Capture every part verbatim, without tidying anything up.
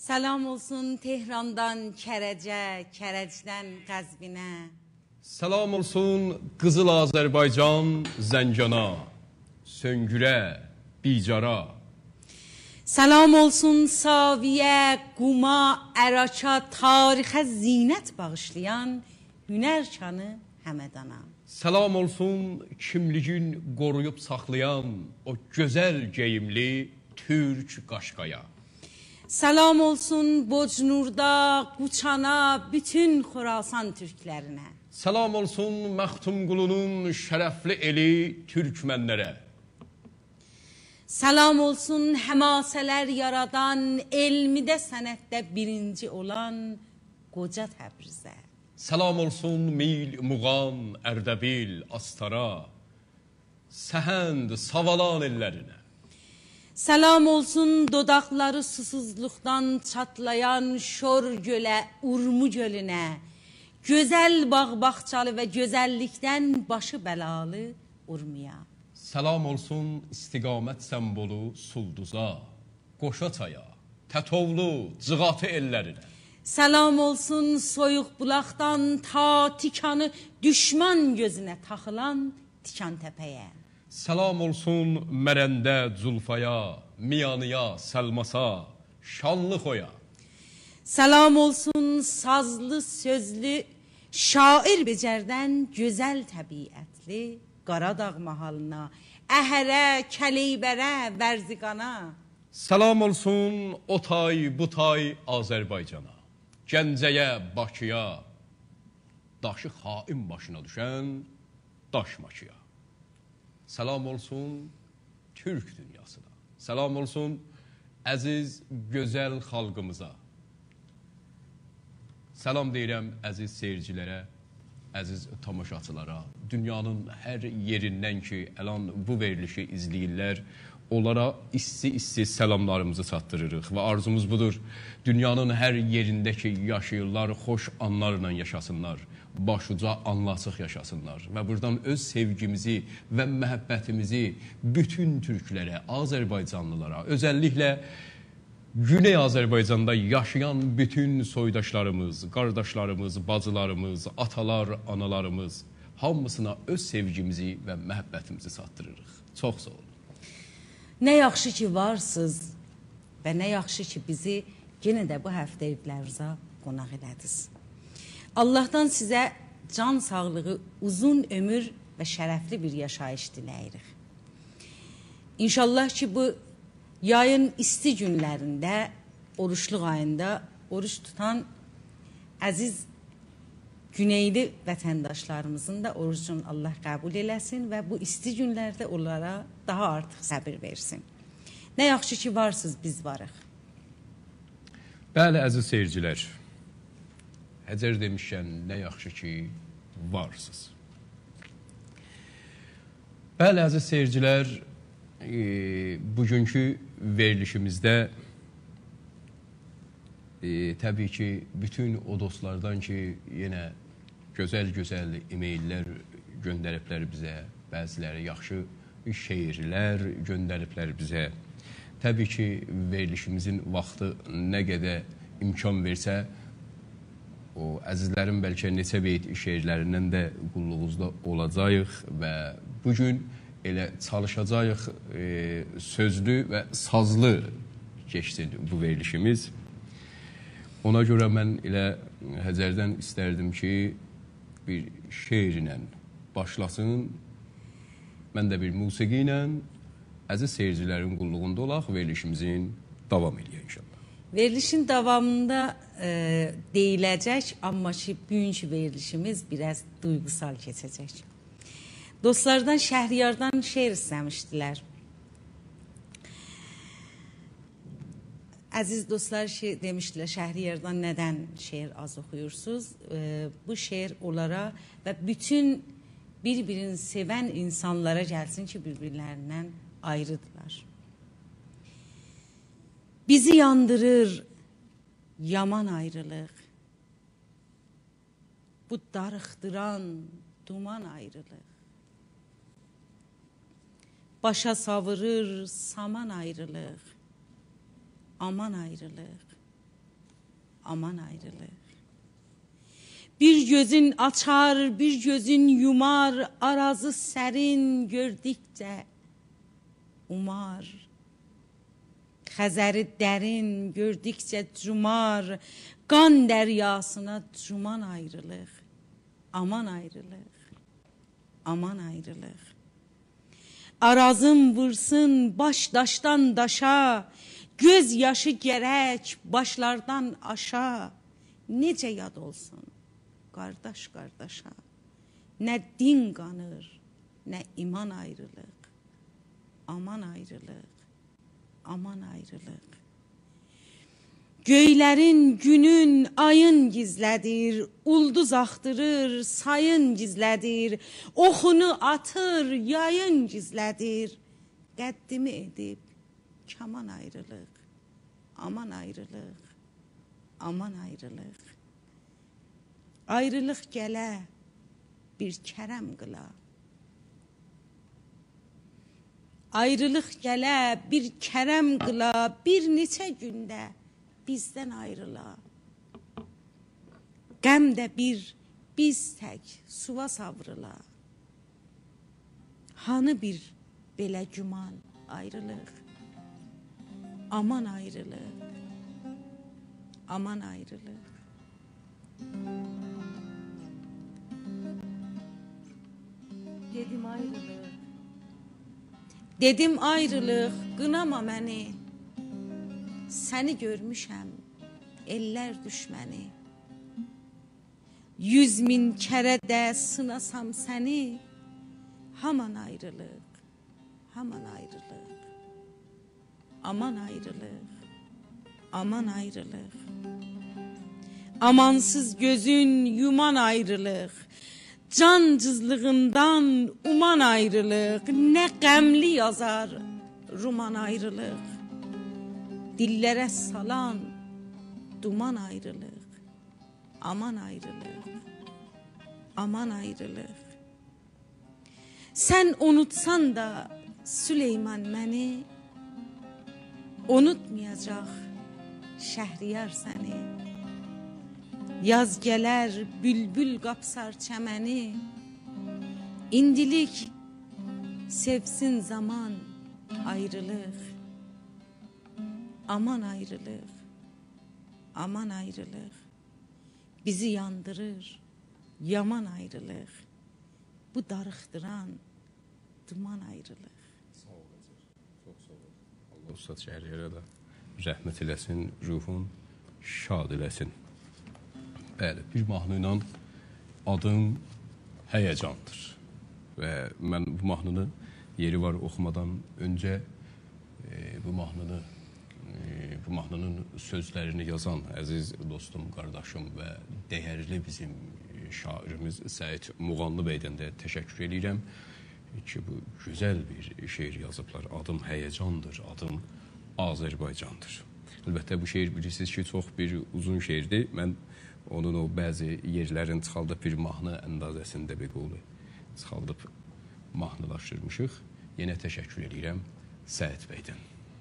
Selam olsun Tehran'dan Kərəcə, Kərəcdən Qəzvinə. Selam olsun Qızıl Azərbaycan Zəncana, Söngürə, Bicara. Selam olsun Saviyə, Quma, Əraka, tarixə zinət bağışlayan Hünərkanı Həmədana. Selam olsun kimliğin qoruyub saxlayan o gözəl geyimli Türk Qaşqaya. Selam olsun Bocnurda, Quçana, bütün Xorasan Türklərinə. Selam olsun Məxtumqulunun şərəfli eli Türkmənlərə. Selam olsun həmasələr yaradan, elmidə, sənətdə birinci olan qoca Təbrizə. Selam olsun Mil, Muğan, Ərdəbil, Astara, Səhənd, Savalan ellərinə. Selam olsun dodaqları susuzluqdan çatlayan Şor gölə, Urmu gölünə. Gözəl bağ-bağçalı və gözəllikdən başı bəlalı Urmiya. Selam olsun istiqamət sembolü Sulduza, Qoşaçaya, Tətovlu, Cığatı ellərinə. Selam olsun soyuq bulaqdan ta tikanı düşman gözünə taxılan Tikan təpəyə. Selam olsun Mərəndə, Zulfaya, Miyanıya, Səlmasa, Şanlıxoya. Selam olsun sazlı sözlü şair becərdən gözəl təbiətli Qaradağ mahalına, Əhərə, Kəleybərə, Vərziqana. Selam olsun o tay, bu tay Azərbaycana, Gəncəyə, Bakıya, daşı xain başına düşən Daşmaçıya. Selam olsun Türk dünyasına, selam olsun əziz, gözəl xalqımıza. Selam deyirəm əziz seyircilərə, əziz tamaşaçılara, dünyanın hər yerindən ki, əlan bu verilişi izləyirlər, onlara isti-isti selamlarımızı çatdırırıq və arzumuz budur. Dünyanın hər yerində ki, yaşayırlar, xoş anlarla yaşasınlar, başuca anlasıq yaşasınlar və buradan öz sevgimizi və məhəbbətimizi bütün türklərə, Azərbaycanlılara, özəlliklə Güney Azərbaycanda yaşayan bütün soydaşlarımız, qardaşlarımız, bacılarımız, atalar, analarımız hamısına öz sevgimizi və məhəbbətimizi çatdırırıq. Çox sağ olun. Nə yaxşı ki varsınız və nə yaxşı ki bizi yenə də bu həftə evlərinizə qonaq elədiniz. Allahdan sizə can sağlığı, uzun ömür və şərəfli bir yaşayış diləyirik. İnşallah ki bu yayın isti günlərində, oruçluq ayında oruç tutan əziz güneyli vətəndaşlarımızın da orucunu Allah qəbul eləsin və bu isti günlərdə onlara daha artıq səbir versin. Nə yaxşı ki varsınız, biz varıq. Bəli, əziz seyircilər, Həcər demişkən, nə yaxşı ki varsınız. Bəli, əziz seyircilər, e, bugünkü verilişimizdə e, təbii ki, bütün o dostlardan ki, yenə gözəl-gözəl e-maillər göndəriblər bizə, bəziləri yaxşı şeirlər göndəriblər bizə. Təbii ki, verilişimizin vaxtı nə qədər imkan versə, o əzizlərin bəlkə neçə beyt şeirlərindən də qulluğunuzda olacağıq və bugün elə çalışacağıq e, sözlü və sazlı keçsin bu verilişimiz. Ona görə mən elə Həcərdən istərdim ki, bir şeirlə başlasın, mən də bir musiqi ilə əziz seyircilərin qulluğunda olaq, verilişimizin davam edək inşallah. Verilişin davamında e, deyiləcək, amma ki bugünkü verilişimiz biraz duygusal keçəcək. Dostlardan Şəhriyardan şeir istəmişdilər. Əziz dostlar şey demişdilər, Şəhriyardan nədən şeir az oxuyursunuz? E, bu şeir onlara və bütün bir-birini sevən insanlara gəlsin ki, birbirlərindən ayrıdırlar. Bizi yandırır yaman ayrılıq, bu darıxdıran duman ayrılıq. Başa savurur saman ayrılıq, aman ayrılıq. aman ayrılıq. Bir gözün açar, bir gözün yumar, arazı sərin gördükcə umar. Xəzəri dərin gördükcə cumar, qan dəryasına cuman ayrılıq. Aman ayrılıq, aman ayrılıq. Arazım vursun baş daşdan daşa, göz yaşı gərək başlardan aşağı. Necə yad olsun qardaş qardaşa, nə din qanır, nə iman ayrılıq. Aman ayrılıq, aman ayrılıq. Göylərin, günün, ayın gizlədir, ulduz axtırır, sayın gizlədir, oxunu atır, yayın gizlədir. Qəddimi edib, kaman ayrılıq, aman ayrılıq, aman ayrılıq. Ayrılıq gələ, bir kərəm qıla. Ayrılıq gələ, bir kərəm qıla, bir neçə gündə bizdən ayrıla. Qəm də bir, biz tək suva savrıla. Hanı bir belə güman ayrılıq. Aman ayrılıq, aman ayrılıq. Dedim ayrılıq, dedim ayrılıq, qınama məni. Səni görmüşəm, ellər düşməni. Yüz min kərə də sınasam səni, haman ayrılıq, haman ayrılıq. Aman ayrılıq, aman ayrılıq. Amansız gözün yuman ayrılıq. Can cızlığından uman ayrılıq. Nə qəmli yazar ruman ayrılıq. Dillərə salan duman ayrılıq. Aman ayrılıq, aman ayrılıq. Sən unutsan da Süleyman məni, unutmayacaq Şəhriyar səni. Yaz gələr, bülbül qapsar çəməni, indilik sevsin zaman ayrılıq. Aman ayrılıq, aman ayrılıq. Bizi yandırır, yaman ayrılıq. Bu darıxdıran duman ayrılıq. Sağ ol, çox sağ ol. Allah Ustad Şəhriyara da rəhmət eləsin, ruhun şad eləsin. Bəli, bir mahnı ilə adım həyəcandır. Və mən bu mahnını yeri var oxumadan öncə e, bu mahnını e, bu mahnının sözlərini yazan əziz dostum, qardaşım və dəyərli bizim şairimiz Səid Muğanlı bəydən də təşəkkür edirəm ki, bu gözəl bir şeir yazıblar. Adım həyəcandır, adım Azərbaycandır. Əlbəttə bu şeir bilirsiniz ki, çox bir uzun şeirdir. Mən onun o bəzi yerlərini çıxaldıb bir mahnı əndazəsində bir qolu çıxaldıb mahnılaşdırmışıq. Yenə təşəkkür edirəm Səid bəydən.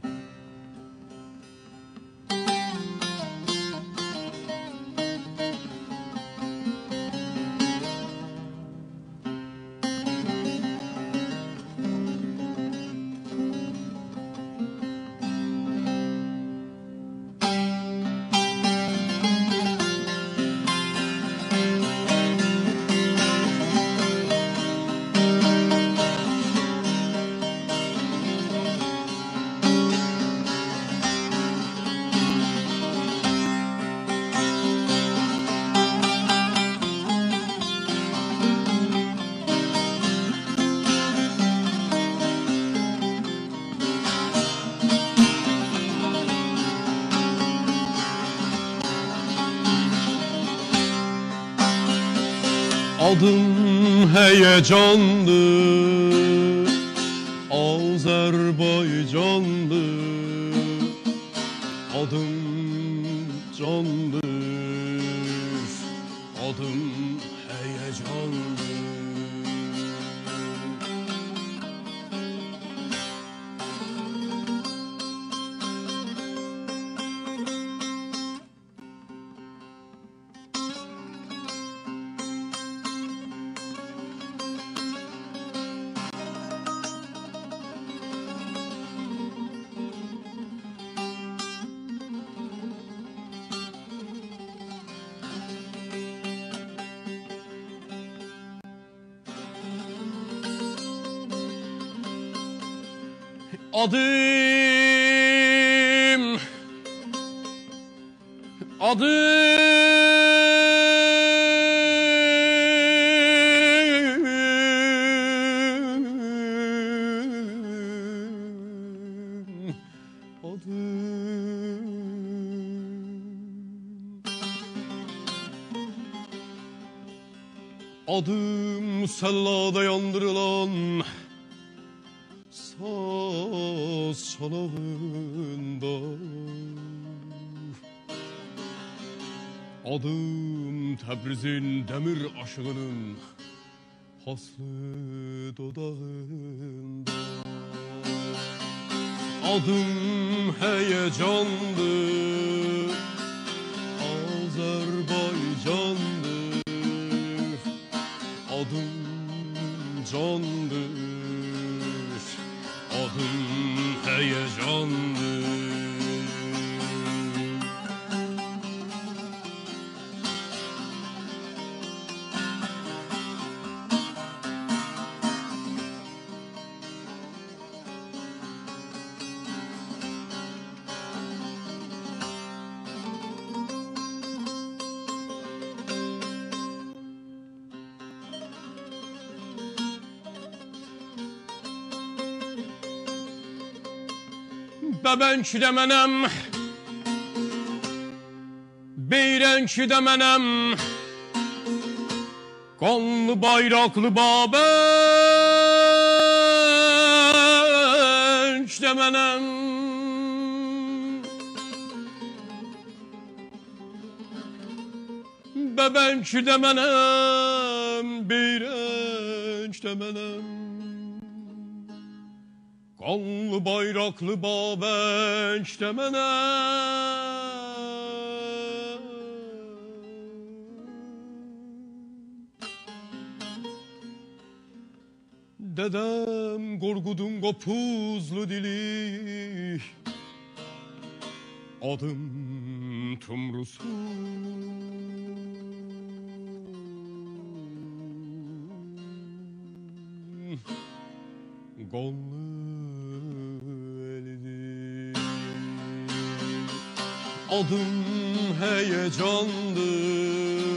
Adım heyecandır, Azerbaycandır. Adım candır, adım heyecandır. Adım Adım Adım Musallada yandırılan saz çalağında, adım Təbrizin demir aşığının paslı dodağında, adım heyecandır, Azerbaycandır, adım candır, adım heyecandır. Bəbənki də mənəm, Beyrənki də mənəm, qanlı bayraqlı Babək də mənəm. Bəbənki də mənəm, Beyrənk də mənəm, qanlı bayraqlı Babək də mənəm. Dədəm Qorqudun qopuzlu dili, adım Tumrusu. Qanlı adım heyecandır,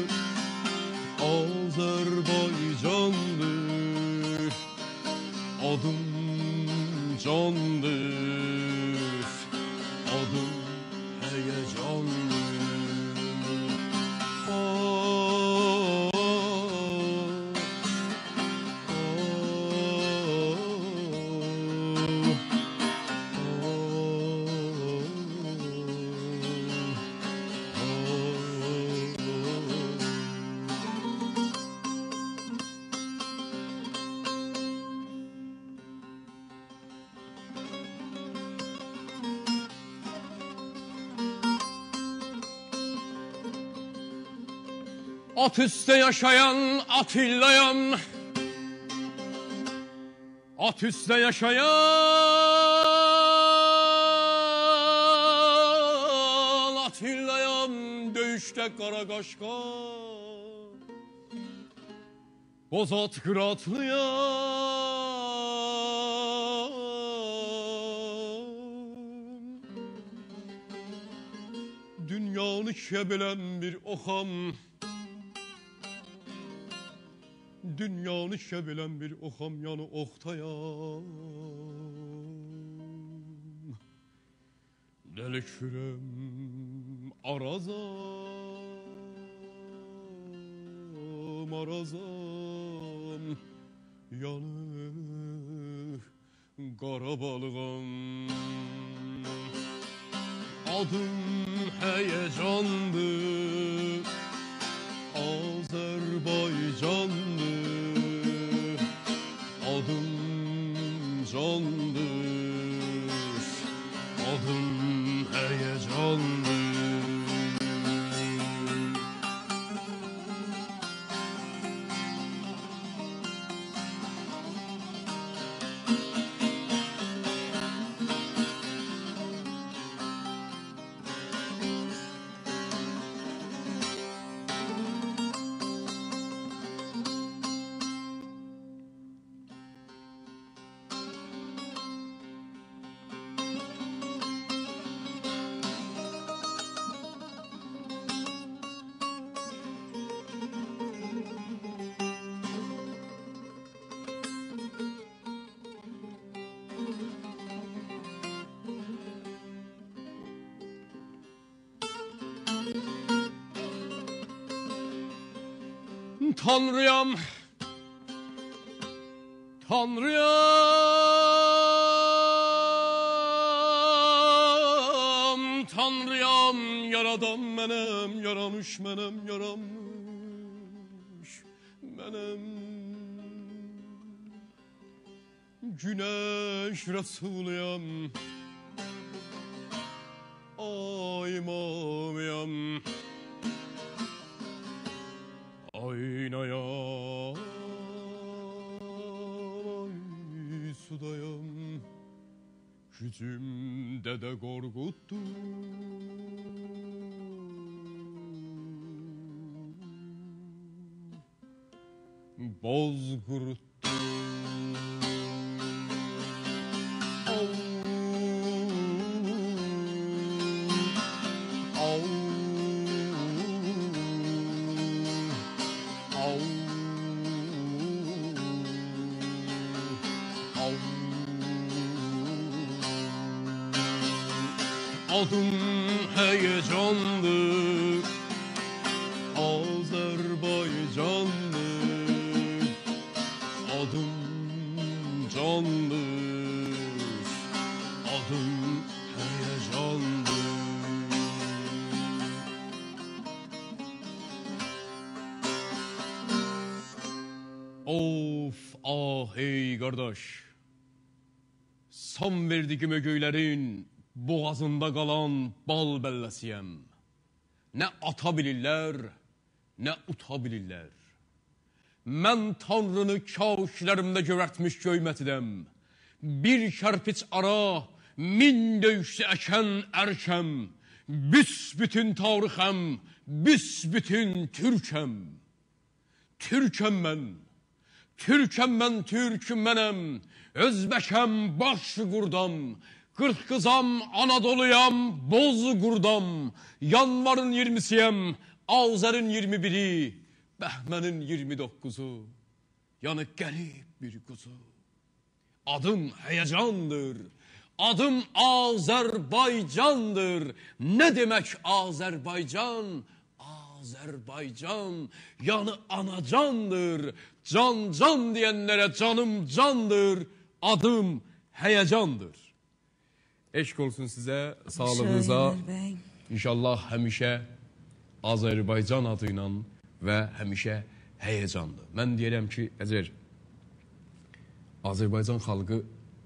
Azerbaycandır, adım candır, adım heyecandır. At üstte yaşayan Atilla'yam, at üstte yaşayan Atilla'yam, döyüşte Qaraqaşqa, Bozat Qıratlıyam. Dünyanı ikiye bölen bir oxam, dünyanı ikiye bölen bir oxam, yanı oxtayam. Dəli kürəm arazam, arazam, yanı qara balığam. Adım heyecandır, Azerbaycandır, adım candır, adım heyecandır. Tanrıyam, Tanrıyam, Tanrıyam, yaradan mənim, yaramış mənim, yaranmış mənim. Güneş Resuluyam, ay imamıyam, aynayam, ay sudayam, gücümde de korkuttu. Boz kuruttu. Au, au, au, au. Adım heyecandır, Azerbaycandır. Adım candır, adım heyecandır. Of ah ey kardeş, son verdiğim ögöylerin boğazında kalan bal bellesiyem. Ne atabilirler, ne utabilirler. Mən Tanrını kâşlərimdə görərtmiş göymətidəm. Bir kərpiç ara, min döyüşdə əkən ərkəm. Büsbütün tarixəm, büsbütün türkəm. Türkəm mən, türkəm mən, türküm mənəm. Özbəkəm, baş qurdam. Qırxqızam, Anadoluyam, boz qurdam. Yanvarın iyirmisiyəm, Azərin iyirmi biri. Bəhmənin iyirmi dokkuzu, yanı qərib bir quzu. Adım heyecandır, adım Azerbaycandır. Ne demek Azerbaycan? Azerbaycan, yanı anacandır. Can can diyenlere canım candır. Adım heyecandır. Eşk olsun size, sağlığınıza. İnşallah həmişə Azerbaycan adıyla və həmişə həyəcandır. Mən deyirəm ki, Əzər, Azərbaycan xalqı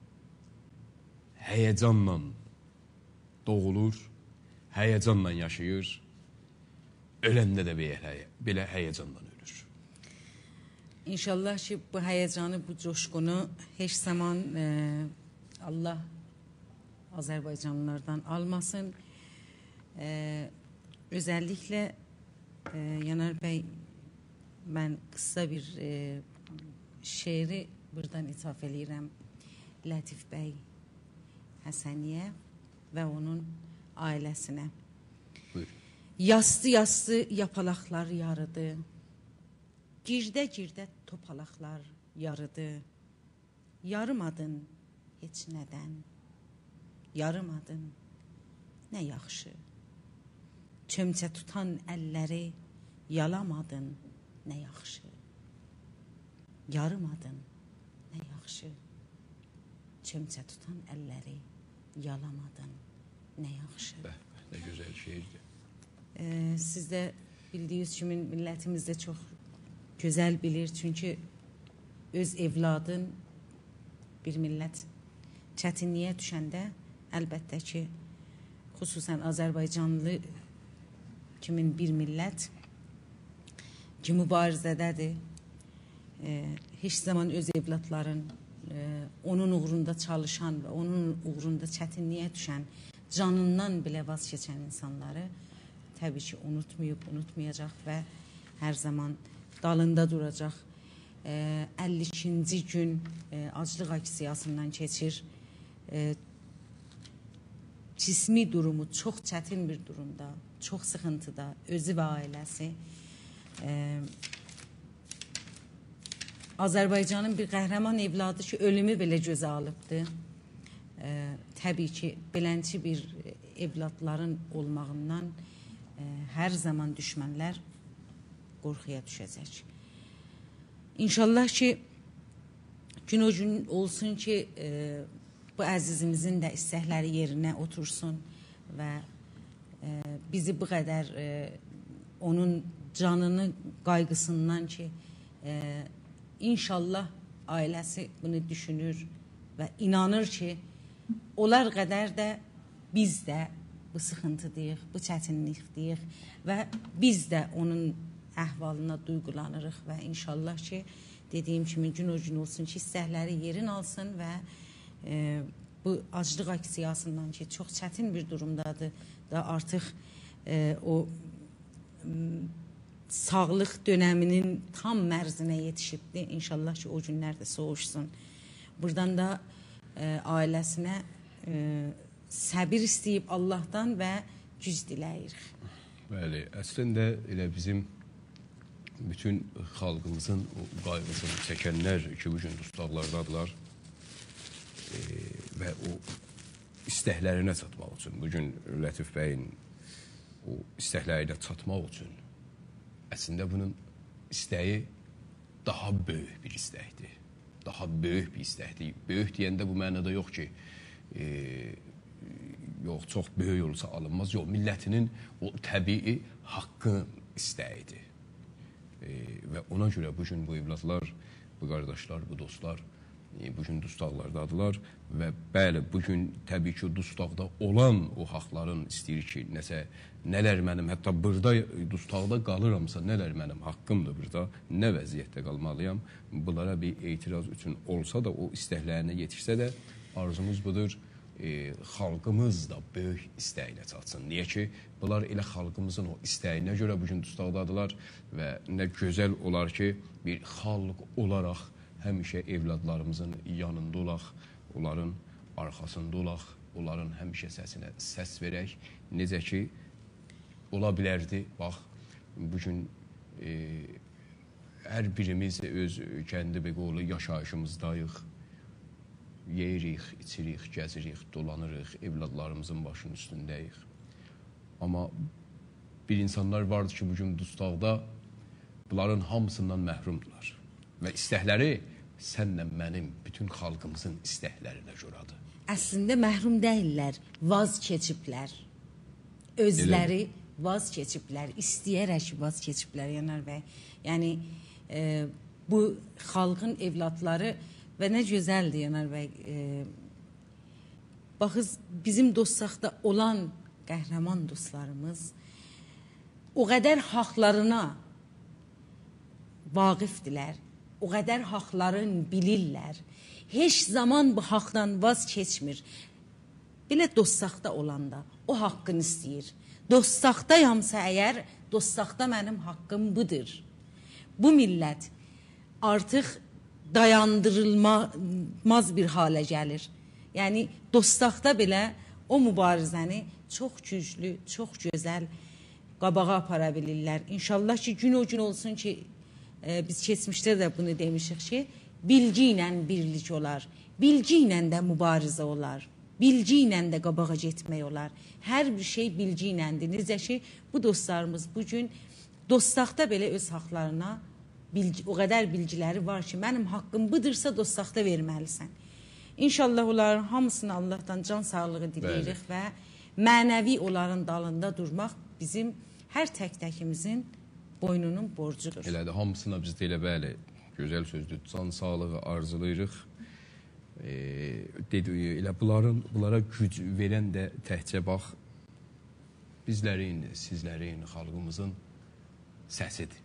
həyəcanla doğulur, həyəcanla yaşayır, öləndə də belə həyəcanla ölür. İnşallah ki, bu həyəcanı, bu coşqunu heç zaman e, Allah Azərbaycanlılardan almasın. E, özellikle e, Yanar Bey, ben kısa bir e, şiiri buradan ithaf edirəm Lətif Bey Həsəniyə və onun ailəsinə. Buyur. Yastı-yastı yapalaqlar yarıdı, girdə-girdə topalaqlar yarıdı. Yarımadın heç nədən, yarımadın nə yaxşı. Çömçə tutan əlləri yalamadın nə yaxşı. Yarımadın nə yaxşı. Çömçə tutan əlləri yalamadın nə yaxşı. Bəh, nə gözəl şeirdir. Ee, siz də bildiyiniz kimi millətimiz də çox gözəl bilir. Çünki öz evladın bir millət çətinliyə düşəndə əlbəttə ki, xüsusən Azərbaycanlı kimin bir millət ki mübarizədədir. E, heç zaman öz evlatların e, onun uğrunda çalışan və onun uğrunda çətinliyə düşən, canından bilə vaz keçən insanları təbii ki unutmayıb, unutmayacaq və hər zaman dalında duracaq. E, əlli ikinci gün e, aclıq aksiyasından keçir. E, cismi durumu çox çətin bir durumda, çox sıxıntıda, özü və ailəsi. Ee, Azərbaycanın bir qəhrəman evladı ki, ölümü belə gözə alıbdır. Ee, təbii ki, belənçi bir evladların olmağından e, hər zaman düşmənlər qorxuya düşəcək. İnşallah ki gün o gün olsun ki e, bu əzizimizin də istəkləri yerinə otursun və e, bizi bu qədər e, onun canını qaygısından ki e, inşallah ailəsi bunu düşünür və inanır ki onlar qədər də biz də bu sıxıntıdayıq, bu çətinlikdəyik və biz də onun əhvalına duyğulanırıq və inşallah ki dediyim kimi gün o gün olsun ki istəkləri yerin alsın və e, bu aclıq aksiyasından ki çox çətin bir durumdadır da artıq e, o m, sağlıq döneminin tam mərzinə yetişibdi. İnşallah ki o günlər də soğuşsun. Buradan da e, ailəsinə e, səbir istəyib Allahdan və güc diləyirik. Bəli, əslində elə bizim bütün xalqımızın qayğısını çəkənlər ki, bugün dustaqlardadılar e, və o istəklərinə çatmaq üçün, bugün Lətif bəyin o istəklərinə çatmaq üçün əslində bunun istəyi daha böyük bir istəkdir. Daha böyük bir istəkdir. Böyük deyəndə bu mənada yox ki, e, yox, çox böyük olsa alınmaz. Yox, millətinin o təbii haqqı istəyidir. E, və ona görə bugün bu evladlar, bu qardaşlar, bu dostlar e, bugün dustaqlardadılar və bəli, bugün təbii ki, dustaqda olan o haqların istəyir ki, nəsə, nələr mənim, hətta burada dustaqda qalıramsa, nələr mənim haqqımdır burada, nə vəziyyətdə qalmalıyam, bunlara bir etiraz üçün olsa da, o istəklərinə yetişsə də, arzumuz budur, e, xalqımız da böyük istəyinə çatsın. Niyə ki, bunlar elə xalqımızın o istəyinə görə bugün dustaqdadılar və nə gözəl olar ki, bir xalq olaraq həmişə evladlarımızın yanında olaq, onların arxasında olaq, onların həmişə səsinə səs verək. Necə ki, ola bilərdi, bax, bugün e, hər birimiz öz kəndi beqolu yaşayışımızdayıq, yeyirik, içirik, gəzirik, dolanırıq, evladlarımızın başının üstündəyik. Amma bir insanlar vardır ki, bugün dustaqda bunların hamısından məhrumdular. Və istəkləri sənlə mənim, bütün xalqımızın istəklərinə görədir. Əslində məhrum deyirlər, vaz keçiblər. Özləri vaz keçiblər, istəyərək vaz keçiblər Yanar bəy. Yəni e, bu xalqın evladları və nə gözəldir Yanar bəy. E, baxız, bizim dostsaqda olan qəhrəman dostlarımız o qədər haqlarına vaqifdirlər. O qədər haqların bilirlər. Heç zaman bu haqdan vaz keçmir. Belə dostsaqda olanda o haqqını istəyir. Dostsaqdayamsa əgər, dostsaqda mənim haqqım budur. Bu millət artıq dayandırılmaz bir halə gəlir. Yəni dostsaqda belə o mübarizəni çox güclü, çox gözəl qabağa apara bilirlər. İnşallah ki gün o gün olsun ki Ee, biz keçmişdə də bunu demişik ki, bilgi ilə birlik olar, bilgi ilə də mübarizə olar, bilgi ilə də qabağa getmək olar. Hər bir şey bilgi iləndir. Necə ki, bu dostlarımız bugün dostsaqda belə öz haqlarına bilgi, o qədər bilgiləri var ki, mənim haqqım budursa dostsaqda verməlisən. İnşallah onların hamısını Allahdan can sağlığı diləyirik və mənəvi onların dalında durmaq bizim hər tək-təkimizin boynunun borcudur. Elədir, hamısına biz də elə bəli, gözəl sözdür, can sağlığı arzulayırıq. E, dedi, elə bunların, bunlara güc verən də təhcə bax, bizlərin, sizlərin, xalqımızın səsidir.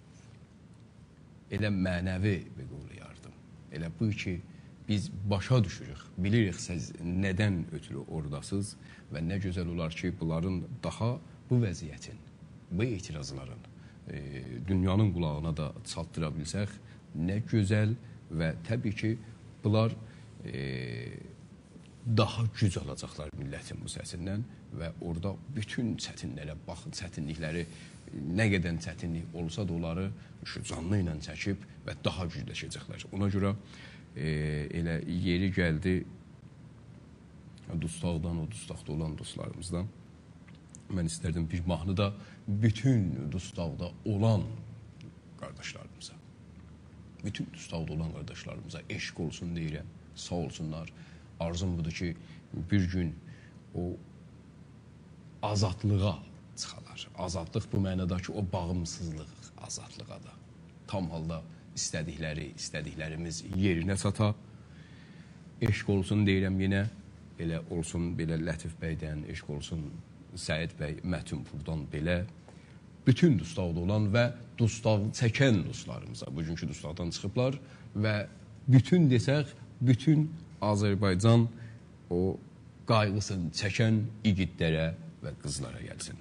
Elə mənəvi bir qovlu yardım. Elə bu ki, biz başa düşürük, bilirik siz nədən ötürü oradasınız və nə gözəl olar ki, bunların daha bu vəziyyətin, bu etirazların E, dünyanın qulağına da çatdıra bilsək, nə gözəl və təbii ki, bunlar e, daha güc alacaqlar millətin bu səsindən və orada bütün çətinlərə baxın, çətinlikləri nə qədər çətinlik olsa da onları şu canlı ilə çəkib və daha gücləşəcəklər. Ona görə e, elə yeri gəldi dustaqdan, o dustaqda olan dostlarımızdan mən istərdim bir mahnı da bütün dustaqda olan qardaşlarımıza. bütün dustaqda olan qardaşlarımıza eşq olsun deyirəm. Sağ olsunlar. Arzum budur ki, bir gün o azadlığa çıxalar. Azadlıq bu mənadakı o bağımsızlıq azadlığa da tam halda istədikləri, istədiklərimiz yerinə çata. Eşq olsun deyirəm yenə. Elə olsun belə Lətif bəydən, eşq olsun Səid bəy, Mətinpurdan belə. Bütün dustaqda olan və dustaq çəkən dostlarımıza bugünkü dustaqdan çıxıblar və bütün desək, bütün Azərbaycan o qayğısını çəkən igidlərə və qızlara gəlsin.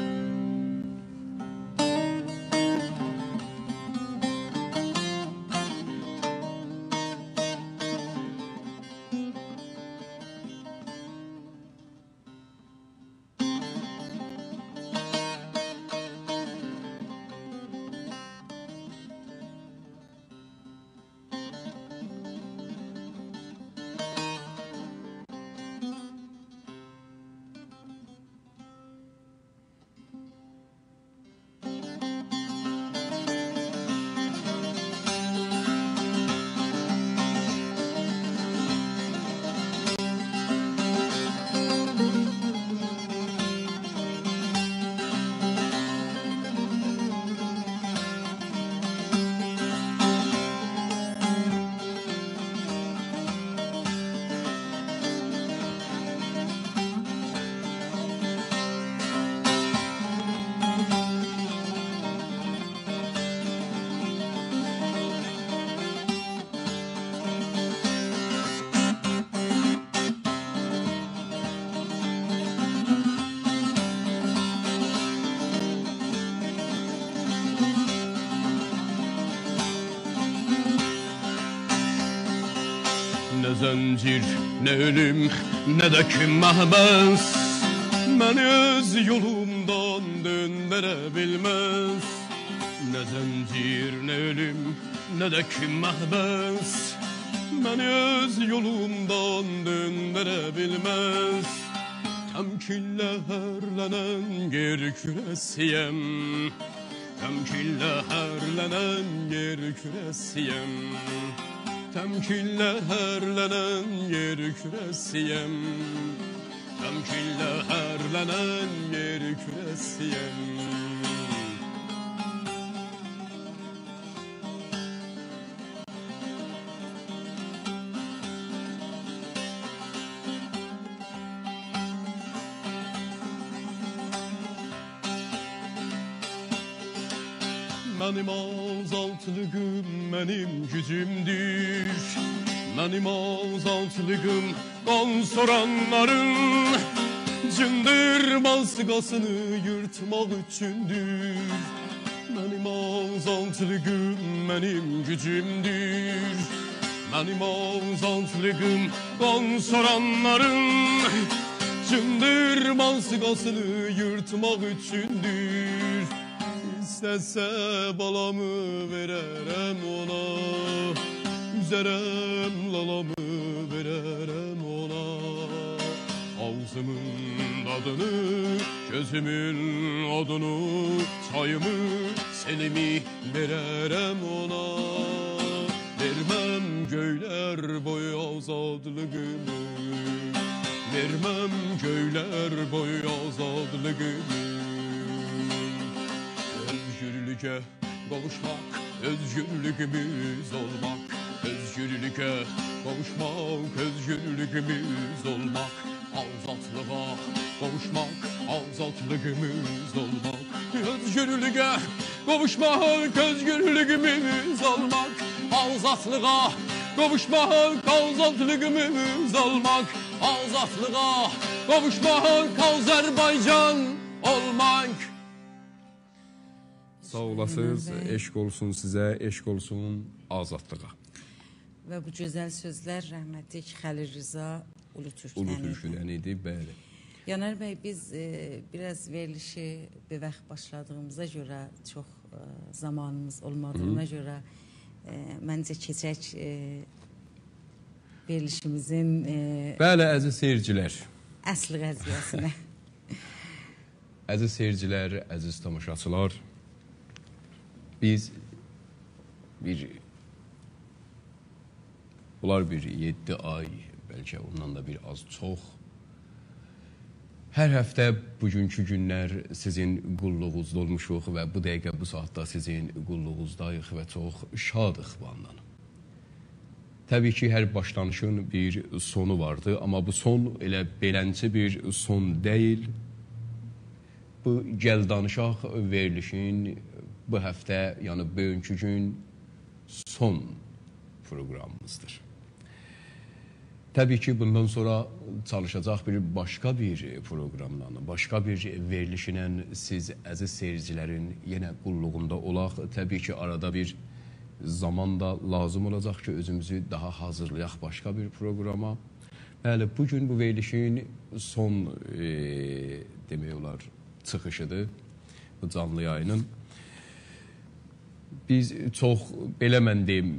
Nə zəncir, nə ölüm, nə də ki məhbəs məni öz yolumdan döndərə bilməz. Nə zəncir, nə ölüm, nə də ki məhbəs məni öz yolumdan döndərə bilməz. Təmkinlə hərlənən yer kürəsiyəm, təmkinlə hərlənən yer kürəsiyəm, təmkinlə hərlənən yer kürəsiyəm, təmkinlə hərlənən yer kürəsiyəm. Mənim azaltlığım mənim gücümdür, mənim azaltlığım qan soranların cındırmazqasını yırtmaq üçündür. Mənim azaltlığım mənim gücümdür, mənim azaltlığım qan soranların cındırmazqasını yırtmaq üçündür. İstəsə balamı verərəm ona, üzərəm lalamı verərəm ona. Ağzımın dadını, gözümün odunu, çayımı, selimi verərəm ona. Verməm göylər boyu azadlığımı, verməm göylər boyu azadlığımı. Özgürlüğe kavuşmak, özgürlüğümüz olmak, özgürlüğe kavuşmak, özgürlüğümüz olmak, azatlığa kavuşmak, azatlığımız olmak, özgürlüğe kavuşmak, özgürlüğümüz olmak, azatlığa kavuşmak, azatlığımız olmak, azatlığa kavuşmak, Azerbaycan olmak. Sağ olasınız, eşq olsun sizə, eşq olsun azadlığa. Və bu gözəl sözlər rəhmətlik Xəlil Rza Ulutürkdən idi. Ulutürkdən idi, bəli. Yanar bəy, biz e, biraz verilişi bir vaxt başladığımıza görə, çox e, zamanımız olmadığına Hı. görə e, məncə keçək e, verilişimizin e, bəli, əziz seyircilər. Əsli qəziyyəsinə. Əziz seyircilər, əziz tamaşaçılar, biz bir Bunlar bir yeddi ay, bəlkə ondan da bir az çox. Hər həftə bugünkü günlər sizin qulluğunuzda olmuşuq və bu dəqiqə, bu saatda sizin qulluğunuzdayıq və çox şadıq bundan. Təbii ki, hər başlanışın bir sonu vardı, amma bu son elə belənçi bir son deyil. Bu Gəl Danışaq verilişin bu həftə, yəni bugünkü gün son proqramımızdır. Təbii ki, bundan sonra çalışacaq bir başqa bir proqramla, başqa bir verilişlə siz əziz seyircilərin yenə qulluğunda olaq. Təbii ki, arada bir zaman da lazım olacaq ki, özümüzü daha hazırlayaq başqa bir proqrama. Bəli, bugün bu verilişin son e, demək olar çıxışıdır bu canlı yayının. Biz çox, belə mən deyim,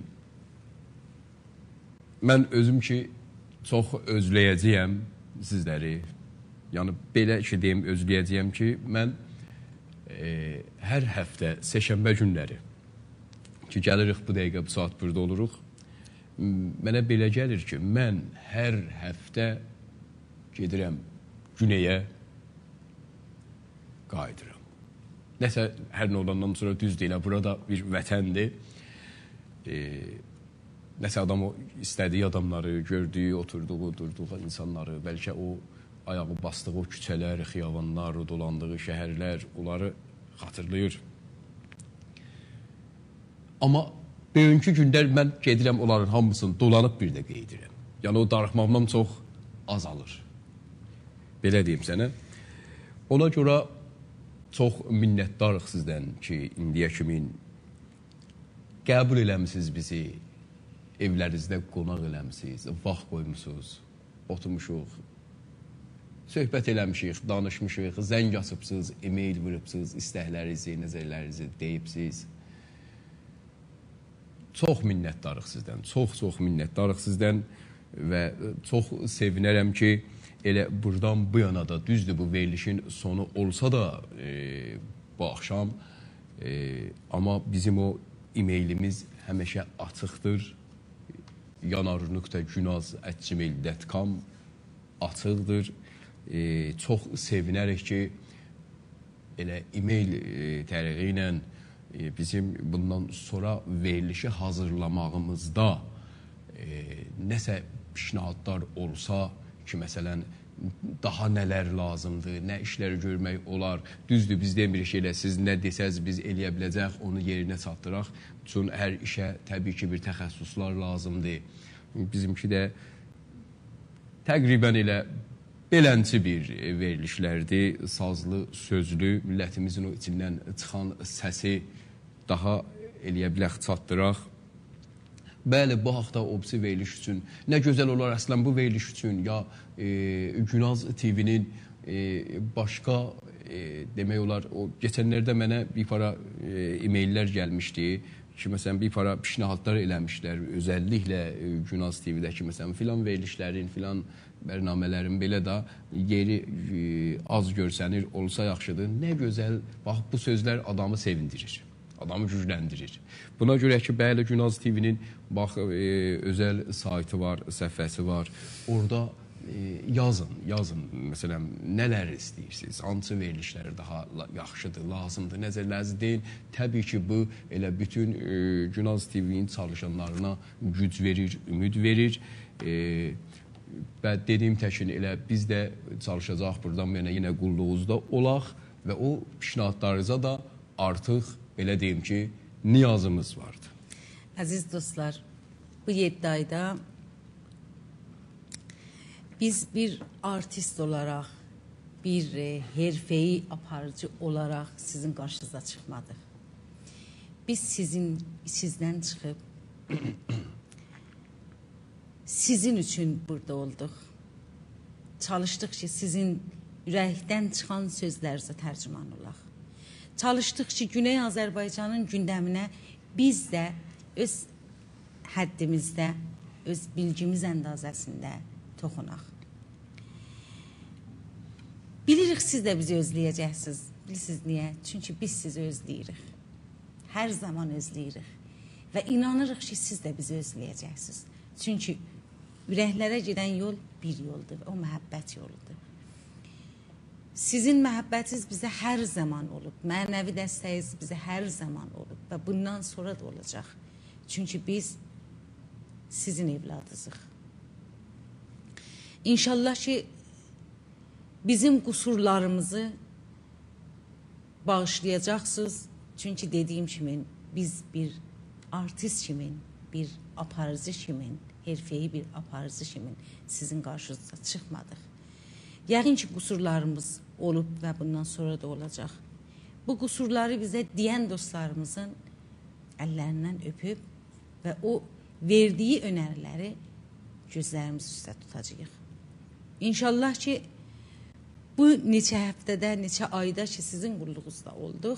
mən özüm ki, çox özləyəcəyəm sizləri. Yəni, belə ki, deyim, özləyəcəyəm ki, mən e, hər həftə seçənbə günləri ki, gəlirik bu dəqiqə, bu saat burada oluruq. Mənə belə gəlir ki, mən hər həftə gedirəm Günəyə, qayıdıram. Nəsə, hər nə olandan sonra düz deyil, burada bir vətəndir. E, Nəsə adam o istədiyi adamları, gördüyü, oturduğu, durduğu insanları, bəlkə o ayağı basdığı o küçələr, xiyavanlar, dolandığı şəhərlər, onları xatırlayır. Amma bugünkü günlər mən gedirəm onların hamısını dolanıb bir də qeydirəm. Yəni o darıxmamdan çox azalır. Belə deyim sənə. Ona görə çox minnətdarıq sizdən ki, indiyə kimin qəbul eləmişsiniz bizi, evlərinizdə qonaq eləmişsiniz, vaxt qoymuşsunuz, oturmuşuq, söhbət eləmişik, danışmışıq, zəng açıbsınız, e-mail vurubsınız, istəklərinizi, nəzərlərinizi deyibsiniz. Çox minnətdarıq sizdən, çox-çox minnətdarıq sizdən və çox sevinərəm ki, elə buradan bu yana da düzdür bu verilişin sonu olsa da e, bu axşam, e, amma bizim o e-mailimiz həmişə açıqdır. yanar nöqtə günaz ət gmail dot com açıqdır. E, çox sevinərək ki, elə e-mail e, tərəqi ilə e, bizim bundan sonra verilişi hazırlamağımızda e, nəsə pişnahadlar olsa ki, məsələn, daha nələr lazımdır, nə işlər görmək olar. Düzdür, biz demirik elə, siz nə desəz biz eləyə biləcək, onu yerinə çatdıraq. Çünki hər işə təbii ki, bir təxəssüslar lazımdır. Bizimki də təqribən elə belənçi bir verilişlərdir. Sazlı, sözlü, millətimizin o içindən çıxan səsi daha eləyə bilək, çatdıraq. Bəli, bu haqda obsi veriliş üçün, nə gözəl olar əslən bu veriliş üçün, ya e, Günaz T V-nin e, başqa, e, demək olar, o geçənlərdə mənə bir para e, e-maillər gəlmişdi ki, məsələn, bir para pişnahadlar eləmişlər, özəlliklə e, Günaz T V-dəki, məsələn, filan verilişlərin, filan bərnamələrin belə də yeri e, az görsənir, olsa yaxşıdır. Nə gözəl, bax, bu sözlər adamı sevindirir. Adamı gücləndirir. Buna görə ki, bəli, Günaz T V-nin bax, e, özəl saytı var, səhifəsi var. Orada e, yazın, yazın. Məsələn, nələr istəyirsiniz? Hansı verilişlər daha yaxşıdır, lazımdır, nəzərlərinizi deyin. Təbii ki, bu elə bütün e, Günaz T V-nin çalışanlarına güc verir, ümid verir. E, və dediyim təkin elə biz də çalışacaq buradan mənə yenə qulluğunuzda olaq və o pişnahadlarınıza da artıq belə deyim ki, niyazımız vardı. Əziz dostlar, bu yeddi ayda biz bir artist olaraq, bir e, herfeyi aparıcı olaraq sizin qarşınıza çıxmadıq. Biz sizin sizdən çıxıb sizin üçün burada olduq. Çalışdıq ki, sizin ürəkdən çıxan sözlərinizə tərcüman olaq. Çalışdıq ki, Güney Azərbaycanın gündəminə biz də öz həddimizdə, öz bilgimiz əndazəsində toxunaq. Bilirik, siz də bizi özləyəcəksiniz. Bilirsiniz niyə? Çünki biz sizi özləyirik. Hər zaman özləyirik. Və inanırıq ki, siz də bizi özləyəcəksiniz. Çünki ürəklərə gedən yol bir yoldur, o məhəbbət yoludur. Sizin məhəbbətiniz bizə hər zaman olub, mənəvi dəstəyiniz bizə hər zaman olub və bundan sonra da olacaq. Çünki biz sizin evladızıq. İnşallah ki, bizim qusurlarımızı bağışlayacaqsınız. Çünki dediyim kimi, biz bir artist kimin, bir aparıcı kimin, herfeyi bir aparıcı kimin sizin qarşınıza çıxmadıq. Yəqin ki, qusurlarımız olub və bundan sonra da olacaq. Bu qusurları bizə deyən dostlarımızın əllərindən öpüb və o verdiyi önəriləri gözlərimiz üstə tutacağıq. İnşallah ki, bu neçə həftədə, neçə ayda ki, sizin qulluğunuzda olduq,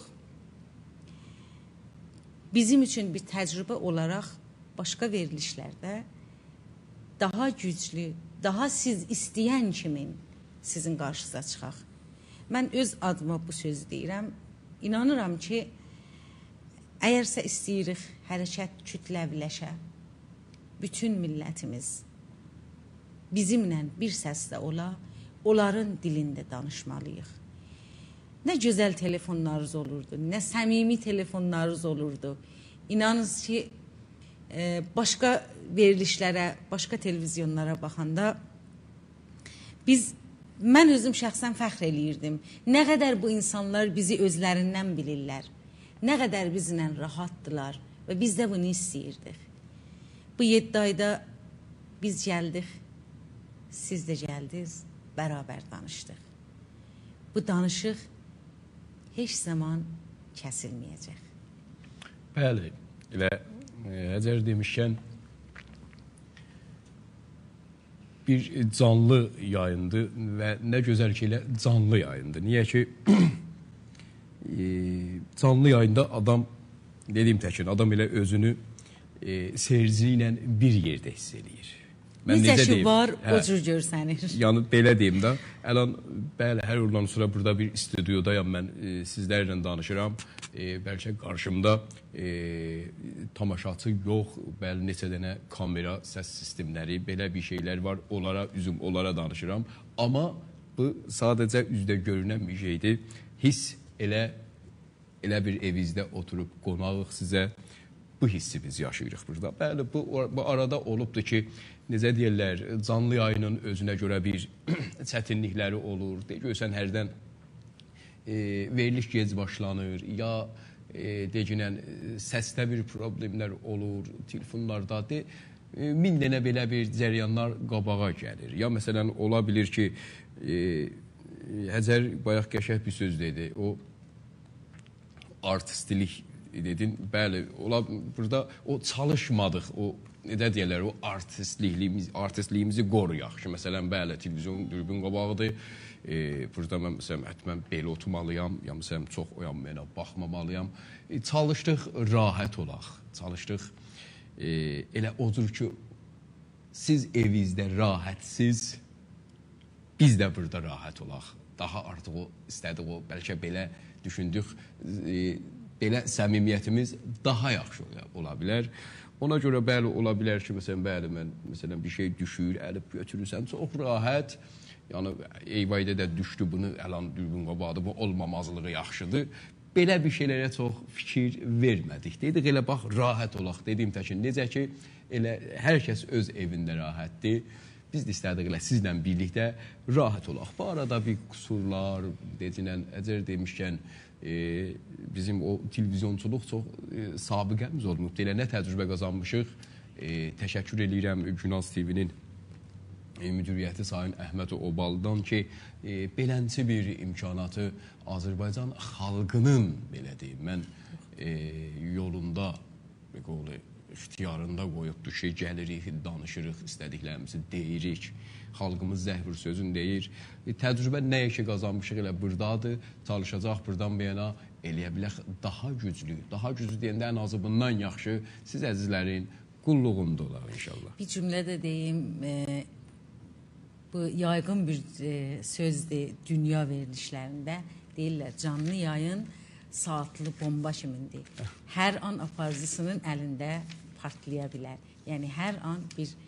bizim üçün bir təcrübə olaraq başqa verilişlərdə daha güclü, daha siz istəyən kimin sizin qarşınıza çıxaq. Mən öz adıma bu sözü deyirəm. İnanıram ki, əgərsə istəyirik hərəkət kütləviləşə, bütün millətimiz bizimlə bir səsdə ola, onların dilində danışmalıyıq. Nə gözəl telefonlarınız olurdu, nə səmimi telefonlarınız olurdu. İnanınız ki, başqa verilişlərə, başqa televizyonlara baxanda biz, mən özüm şəxsən fəxr eləyirdim. Nə qədər bu insanlar bizi özlərindən bilirlər, nə qədər bizlə rahatdılar və biz də bunu istəyirdik. Bu yeddi ayda biz gəldik, siz də gəldiniz, bərabər danışdıq. Bu danışıq heç zaman kəsilməyəcək. Bəli, elə Həcər demişkən bir canlı yayındır və nə gözəl ki, elə canlı yayındır. Niyə ki, e, canlı yayında adam, dediyim təkin, adam elə özünü e, seyirci ilə bir yerdə hiss eləyir. Necə ki var, o cür görsənir. Yəni, belə deyim də, əlan, bəli, hər yoldan sonra burada bir stüdyodayam, mən e, sizlərlə danışıram. E, bəlkə qarşımda e, tamaşaçı yox, bəli, neçə dənə kamera, səs sistemləri, belə bir şeylər var, onlara üzüm, onlara danışıram. Amma bu sadəcə üzdə görünən bir şeydir. Hiss elə, elə bir evinizdə oturub qonağıq sizə. Bu hissi biz yaşayırıq burada. Bəli, bu, bu arada olubdur ki, necə deyirlər, canlı yayının özünə görə bir çətinlikləri olur. Görsən, hərdən e, veriliş gec başlanır, ya e, deginən, səsdə bir problemlər olur, telefonlarda, de, e, min dənə belə bir cəryanlar qabağa gəlir. Ya məsələn, ola bilir ki, e, Həcər bayaq qəşəng bir söz dedi, o artistlik dedin, bəli, ola, burada o çalışmadıq, o necə deyirlər, o artistliyimiz, artistliyimizi qoruyaq ki, məsələn, bəli, televizyon dürbün qabağıdır, e, burada mən, məsələn, mən belə oturmalıyam, ya məsələn, çox oyanmayana baxmamalıyam. E, çalışdıq, rahat olaq, çalışdıq, e, elə odur ki, siz evinizdə rahatsız, biz də burada rahat olaq. Daha artıq o, istədik o, bəlkə belə düşündük, e, belə səmimiyyətimiz daha yaxşı ola bilər. Ona görə bəli, ola bilər ki, məsələn, bəli, mən, məsələn, bir şey düşür, əlib götürürsən, çox rahat, yəni, eyvayda da düşdü, bunu əlan dürbün qabağıdır, bu olmamazlığı yaxşıdır. Belə bir şeylərə çox fikir vermədik. Dedik, elə bax, rahat olaq, dediyim təkin, necə ki, elə hər kəs öz evində rahatdır. Biz də istədik, elə sizlə birlikdə rahat olaq. Bu arada bir qusurlar, dedinən, Həcər demişkən, e, bizim o televizyonçuluq çox e, sabiqəmiz olmuşdur. Elə nə təcrübə qazanmışıq. E, təşəkkür edirəm Günaz T V-nin e, müdiriyyəti Sayın Əhməd Obaldan ki, e, belənçi bir imkanatı Azərbaycan xalqının, belə deyim, mən e, yolunda, qolu, ixtiyarında qoyubdur ki, gəlirik, danışırıq, istədiklərimizi deyirik. Xalqımız zəhvür sözün deyir. E, təcrübə nəyə ki qazanmışıq elə buradadır. Çalışacaq buradan bir yana eləyə bilək daha güclü, daha güclü deyəndə ən azı bundan yaxşı siz əzizlərin qulluğunda olar inşallah. Bir cümlə də deyim, e, bu yaygın bir e, sözdür dünya verilişlərində. Deyirlər, canlı yayın saatlı bomba kimindir. Hər an aparıcısının əlində partlaya bilər. Yəni, hər an bir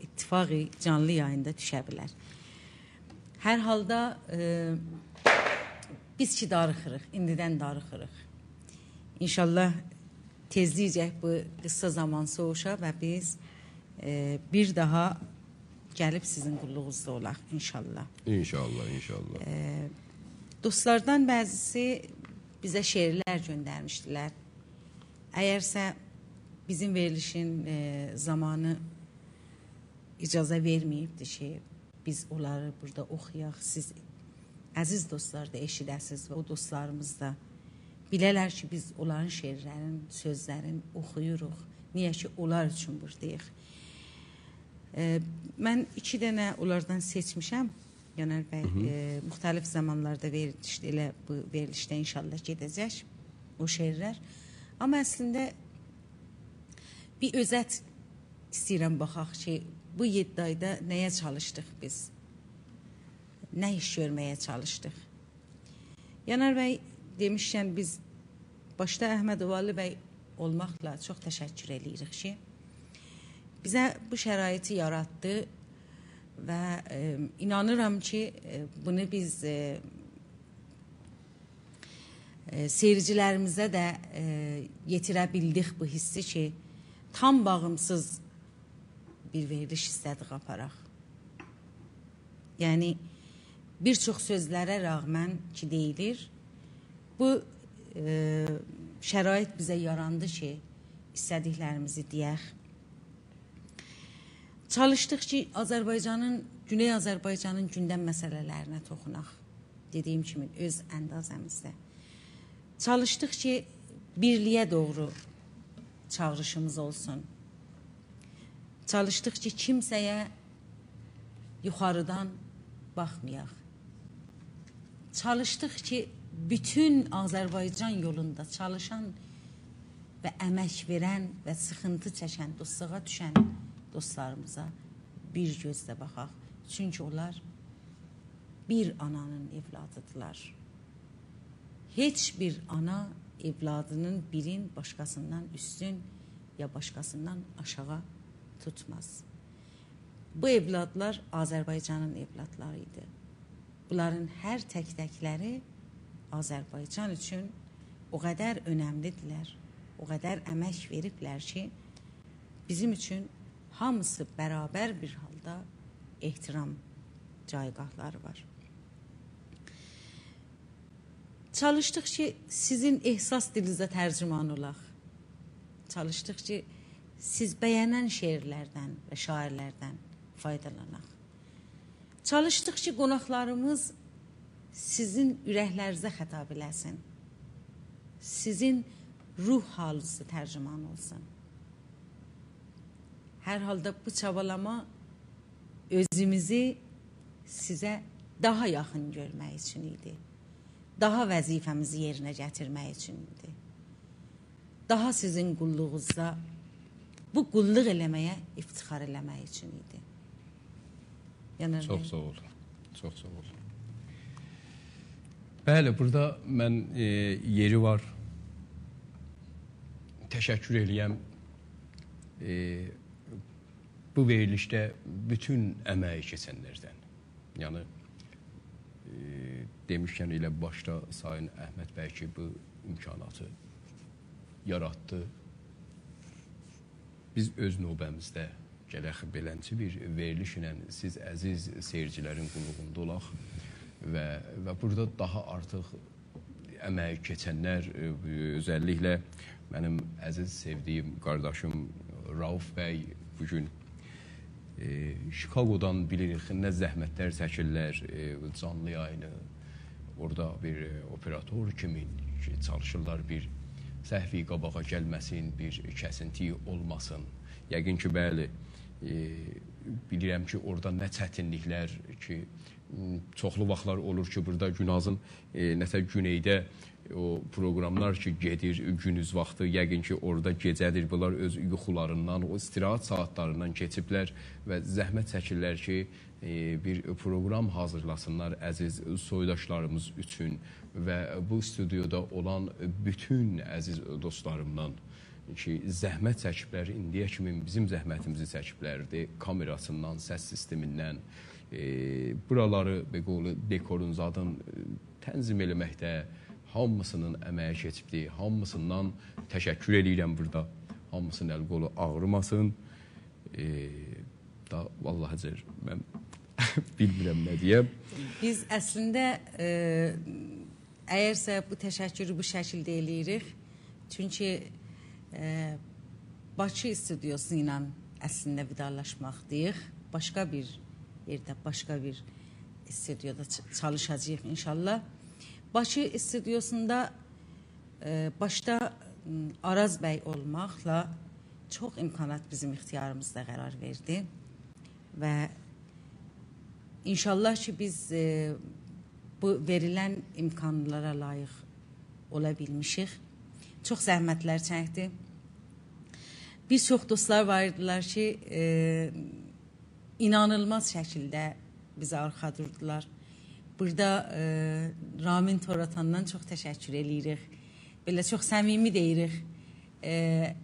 ittifaqı canlı yayında düşə bilər. Hər halda e, biz ki darıxırıq, indidən darıxırıq. İnşallah tezlikcə bu qısa zaman soğuşa və biz e, bir daha gəlib sizin qulluğunuzda olaq inşallah. İnşallah, inşallah. E, dostlardan bəzisi bizə şeirlər göndərmişdilər. Əgərsə bizim verilişin e, zamanı icaza verməyibdir ki, biz onları burada oxuyaq. Siz əziz dostlar da eşidəsiz və o dostlarımız da bilələr ki, biz onların şeirlərin, sözlərin oxuyuruq. Niyə ki, onlar üçün buradayıq. E, mən iki dənə onlardan seçmişəm. Yanar bəy, e, müxtəlif zamanlarda verilişdə, elə bu verilişdə inşallah gedəcək o şeirlər. Amma əslində bir özət istəyirəm baxaq ki, bu yeddi ayda nəyə çalışdıq biz? Nə iş görməyə çalışdıq? Yanar bəy demişkən biz başda Əhməd Ovalı bəy olmaqla çox təşəkkür edirik ki, bizə bu şəraiti yaratdı və e, inanıram ki, e, bunu biz e, e, seyircilərimizə də e, yetirə bildik bu hissi ki, tam bağımsız bir veriliş istədik aparaq. Yəni, bir çox sözlərə rağmen ki deyilir, bu e, şərait bizə yarandı ki, istədiklərimizi deyək. Çalışdıq ki, Azərbaycanın, Güney Azərbaycanın gündəm məsələlərinə toxunaq. Dediyim kimi, öz əndazəmizdə. Çalışdıq ki, birliyə doğru çağrışımız olsun. Çalışdıq ki, kimsəyə yuxarıdan baxmayaq. Çalışdıq ki, bütün Azərbaycan yolunda çalışan və əmək verən və sıxıntı çəkən, dostluğa düşən dostlarımıza bir gözlə baxaq. Çünki onlar bir ananın evladıdırlar. Heç bir ana evladının birin başqasından üstün ya başqasından aşağı tutmaz. Bu evladlar Azərbaycanın evladları idi. Bunların hər tək-təkləri Azərbaycan üçün o qədər önəmlidirlər, o qədər əmək veriblər ki, bizim üçün hamısı bərabər bir halda ehtiram caygahları var. Çalışdıq ki, sizin ehsas dilinizə tərcüman olaq. Çalışdıq ki, siz bəyənən şeirlərdən və şairlərdən faydalanaq. Çalışdıq ki, qonaqlarımız sizin ürəklərinizə xətab eləsin. Sizin ruh halınızı tərcüman olsun. Hər halda bu çabalama özümüzü sizə daha yaxın görmək üçün idi. Daha vəzifəmizi yerinə gətirmək üçün idi. Daha sizin qulluğunuzda bu qulluq eləməyə iftixar eləmək üçün idi. Yanar Çox bəy. sağ olun. Çox sağ olun. Bəli, burada mən e, yeri var. Təşəkkür eləyəm. E, bu verilişdə bütün əməyi keçənlərdən. Yəni, e, demişkən elə başda Sayın Əhməd bəy ki, bu imkanatı yaratdı. Biz öz növbəmizdə gələk belənçi bir veriliş ilə siz əziz seyircilərin qulluğunda olaq və, və burada daha artıq əməyi keçənlər, özəlliklə mənim əziz sevdiyim qardaşım Rauf bəy bugün e, Chicago'dan bilirik nə zəhmətlər çəkirlər, e, canlı yayını, orada bir e, operator kimi ki, çalışırlar bir səhvi qabağa gəlməsin, bir kəsinti olmasın. Yəqin ki, bəli, e, bilirəm ki, orada nə çətinliklər ki, çoxlu vaxtlar olur ki, burada Günazın e, nəsə güneydə o proqramlar ki, gedir günüz vaxtı, yəqin ki, orada gecədir, bunlar öz yuxularından, o istirahat saatlarından keçiblər və zəhmət çəkirlər ki, e, bir proqram hazırlasınlar əziz soydaşlarımız üçün və bu stüdioda olan bütün əziz dostlarımdan ki, zəhmət çəkiblər, indiyə kimi bizim zəhmətimizi çəkiblərdi, kamerasından, səs sistemindən, e, buraları, beqolu, dekorun zadın e, tənzim eləməkdə hamısının əməyə keçibdi, hamısından təşəkkür edirəm burada, hamısının əl qolu ağrımasın, e, da vallahi cər, mən bilmirəm nə deyəm. Biz əslində e, əgərsə bu təşəkkürü bu şəkildə eləyirik, çünki e, Bakı studiosu ilə əslində vidalaşmaqdayıq. Başqa bir yerdə, başqa bir studioda çalışacağıq inşallah. Bakı studiosunda e, başda Araz bəy olmaqla çox imkanat bizim ixtiyarımızda qərar verdi və İnşallah ki biz e, bu verilən imkanlara layiq ola bilmişik. Çox zəhmətlər çəkdi. Bir çox dostlar var idilər ki, e, inanılmaz şəkildə bizə arxa durdular. Burada e, Ramin Toratandan çox təşəkkür eləyirik. Belə çox səmimi deyirik. E,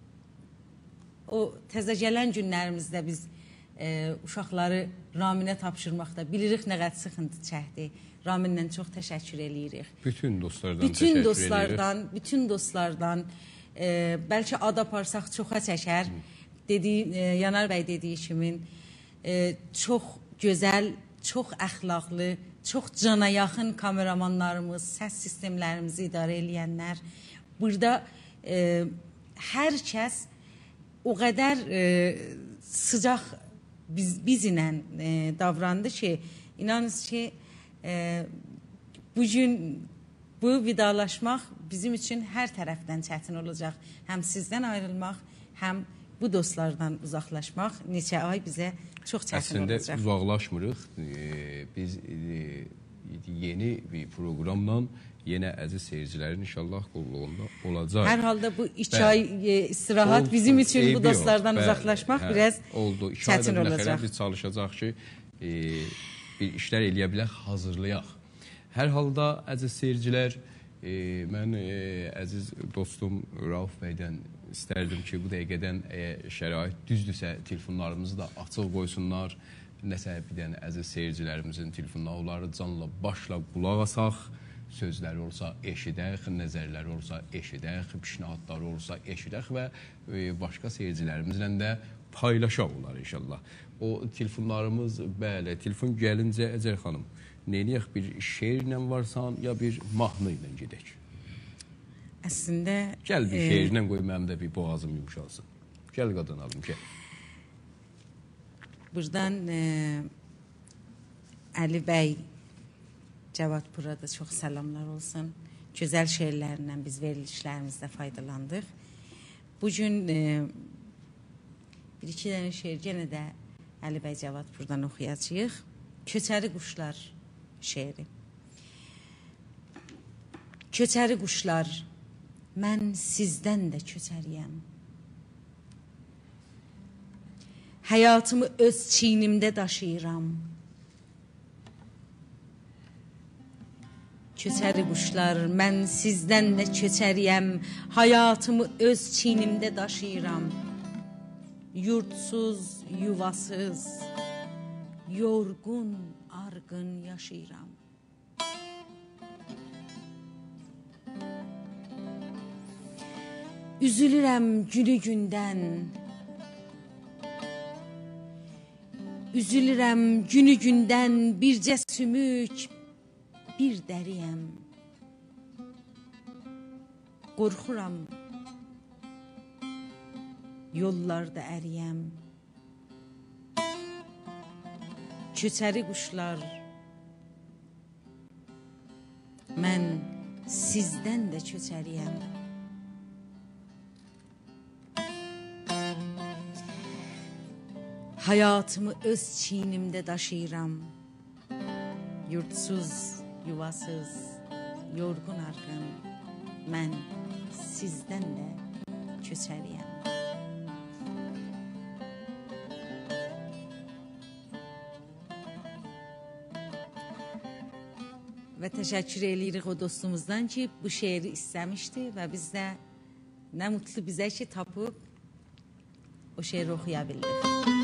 o təzə gələn günlərimizdə biz e, uşaqları Raminə tapşırmaqda bilirik nə qədər sıxıntı çəkdi. Raminlə çox təşəkkür eləyirik. Bütün dostlardan bütün təşəkkür dostlardan, edirik. bütün dostlardan e, bəlkə ad aparsaq çoxa çəkər. Dediyi, e, Yanar bəy dediyi kimi e, çox gözəl, çox əxlaqlı, çox cana yaxın kameramanlarımız, səs sistemlərimizi idarə eləyənlər. Burada e, hər kəs o qədər e, sıcaq biz, bizlə e, davrandı ki, inanın ki e, bugün bu vidalaşmaq bizim üçün hər tərəfdən çətin olacaq. Həm sizdən ayrılmaq, həm bu dostlardan uzaqlaşmaq neçə ay bizə çox çətin Əslində, olacaq. Əslində uzaqlaşmırıq. E, biz e, yeni bir proqramla yenə əziz seyircilərin inşallah qulluğunda olacaq. Hər halda bu iki ay e, istirahat olsun, bizim üçün bu dostlardan yox, uzaqlaşmaq bəli, biraz oldu. İki çətin olacaq. Biz çalışacaq ki, e, bir işlər eləyə bilək, hazırlayaq. Hər halda əziz seyircilər, e, mən e, əziz dostum Rauf bəydən istərdim ki, bu dəqiqədən e, şərait düzdürsə telefonlarımızı da açıq qoysunlar. Nəsə bir dənə əziz seyircilərimizin telefonuna onları canla başla qulaq asaq. Sözləri olsa eşidək, nəzərləri olsa eşidək, pişnahətləri olsa eşidək və e, başqa seyircilərimizlə də paylaşaq olar inşallah. O telefonlarımız, bəli, telefon gəlincə Əcər xanım, neyniyək, bir şeirlə varsan ya bir mahnı ilə gedək? Əslində... Gəl bir e... şeirlə qoy, mənim də bir boğazım yumuşalsın. Gəl qadınalım, gəl. Buradan e, Əli bəy, Cəvad burada çox səlamlar olsun. Gözəl şeirlərindən biz verilişlərimizdə faydalandıq. Bugün e, bir iki dənə şeir yenə də Əli bəy, Cəvad buradan oxuyacağıq. Köçəri quşlar şeiri. Köçəri quşlar, mən sizdən də köçəriyəm. Həyatımı öz çiynimdə daşıyıram. Köçəri quşlar, mən sizdən də köçəriyəm. Həyatımı öz çiynimdə daşıyıram. Yurtsuz, yuvasız, yorğun, arğın yaşayıram. Üzülürəm günü gündən. Üzülürəm günü gündən, bircə sümük, bir dəriyəm. Qorxuram, yollarda əriyəm. Köçəri quşlar, mən sizdən də köçəriyəm. Həyatımı öz çiynimdə daşıyıram. Yurtsuz, yuvasız, yorğun arğın, mən sizdən də köçəriyəm. Və təşəkkür eləyirik o dostumuzdan ki, bu şeiri istəmişdi və biz də Nə mutlu bizə ki, tapıb o şeiri oxuya bildik.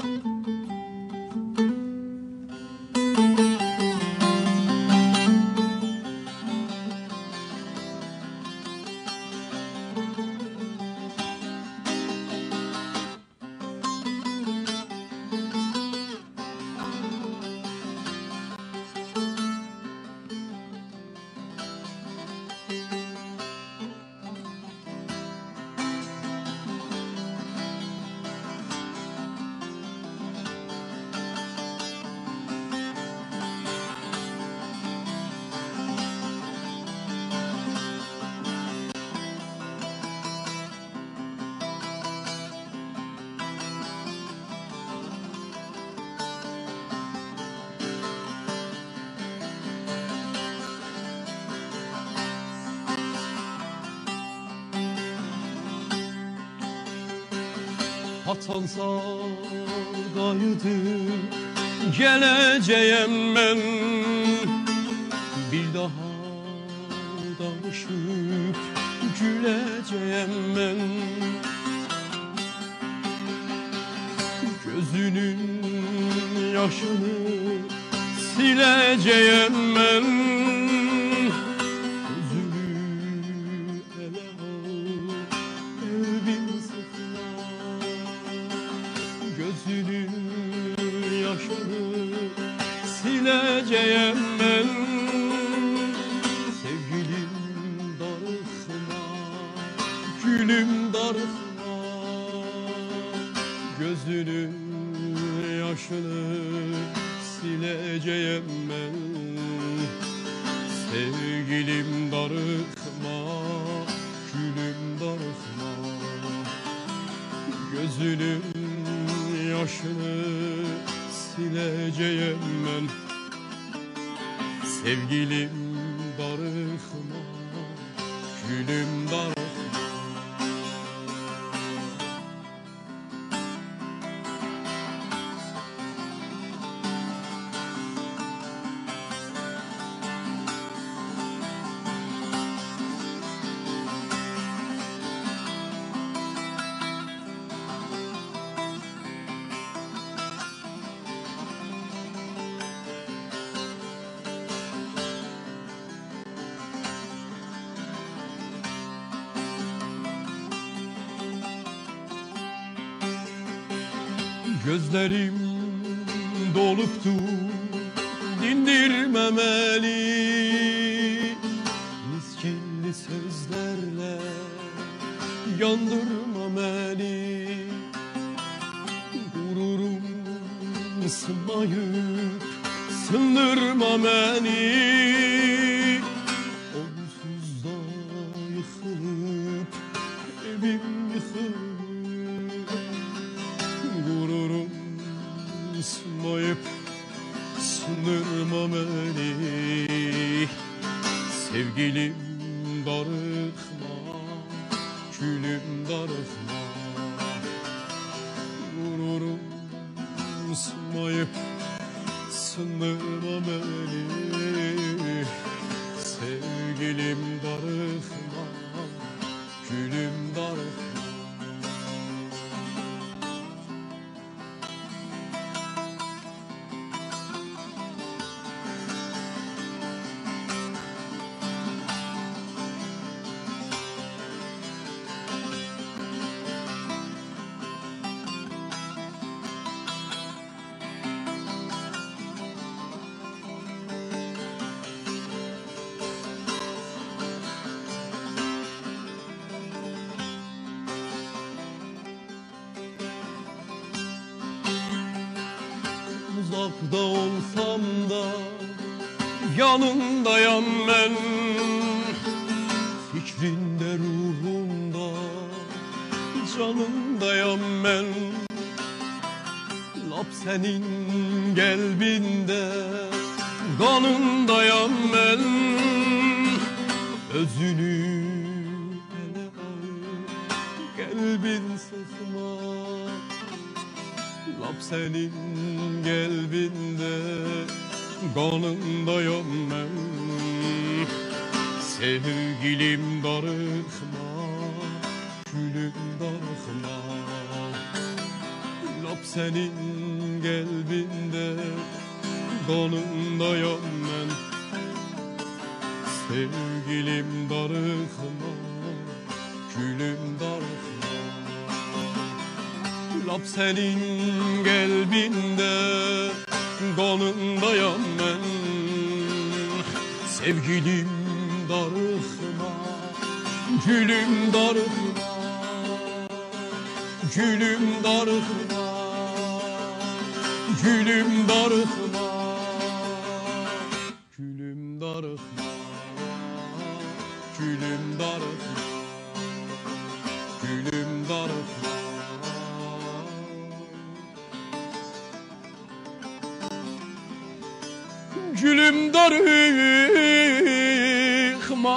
Atansa qayıdıb gələcəyəm mən, bir daha danışıb güləcəyəm mən. Gözünün yaşını siləcəyəm mən, siləcəyəm mən. Sevgilim darıxma, gülüm darıxma, gözünün yaşını siləcəyəm mən. Sevgilim darıxma, gülüm darıxma, gözünün yaşını siləcəyəm mən. Sevgilim darıxma, gülüm darıxma. Gözlerim doluptur, dindirmemeli, miskinli sözlerle yandırmameli. Gururum ısınmayıp sındırma beni, onsuz da yıkılıp evim yıkılıp. Gururum ısınmayıp sındırma beni. Sevgilim darıxma, gülüm darıxma. Gururum ısınmayıp sındırma beni. Sevgilim darıxma, gülüm darıxma. Uzakta olsam da yanındayım ben, fikrinde ruhumda canındayım ben. Lap senin kalbinde kanındayım ben. Özünü ele al, kalbin sıkma. Lap senin kalbinde kanındayım ben. Sevgilim darıxma, gülüm darıxma. Lap senin qəlbində qanındayam mən. Sevgilim darıxma, gülüm darıxma. Lap senin qəlbində qanındayam mən. Sevgilim darıxma, gülüm darıxma. Gülüm darıxma, gülüm darıxma. Gülüm darıxma, gülüm darıxma. Gülüm darıxma. Gülüm darıxma.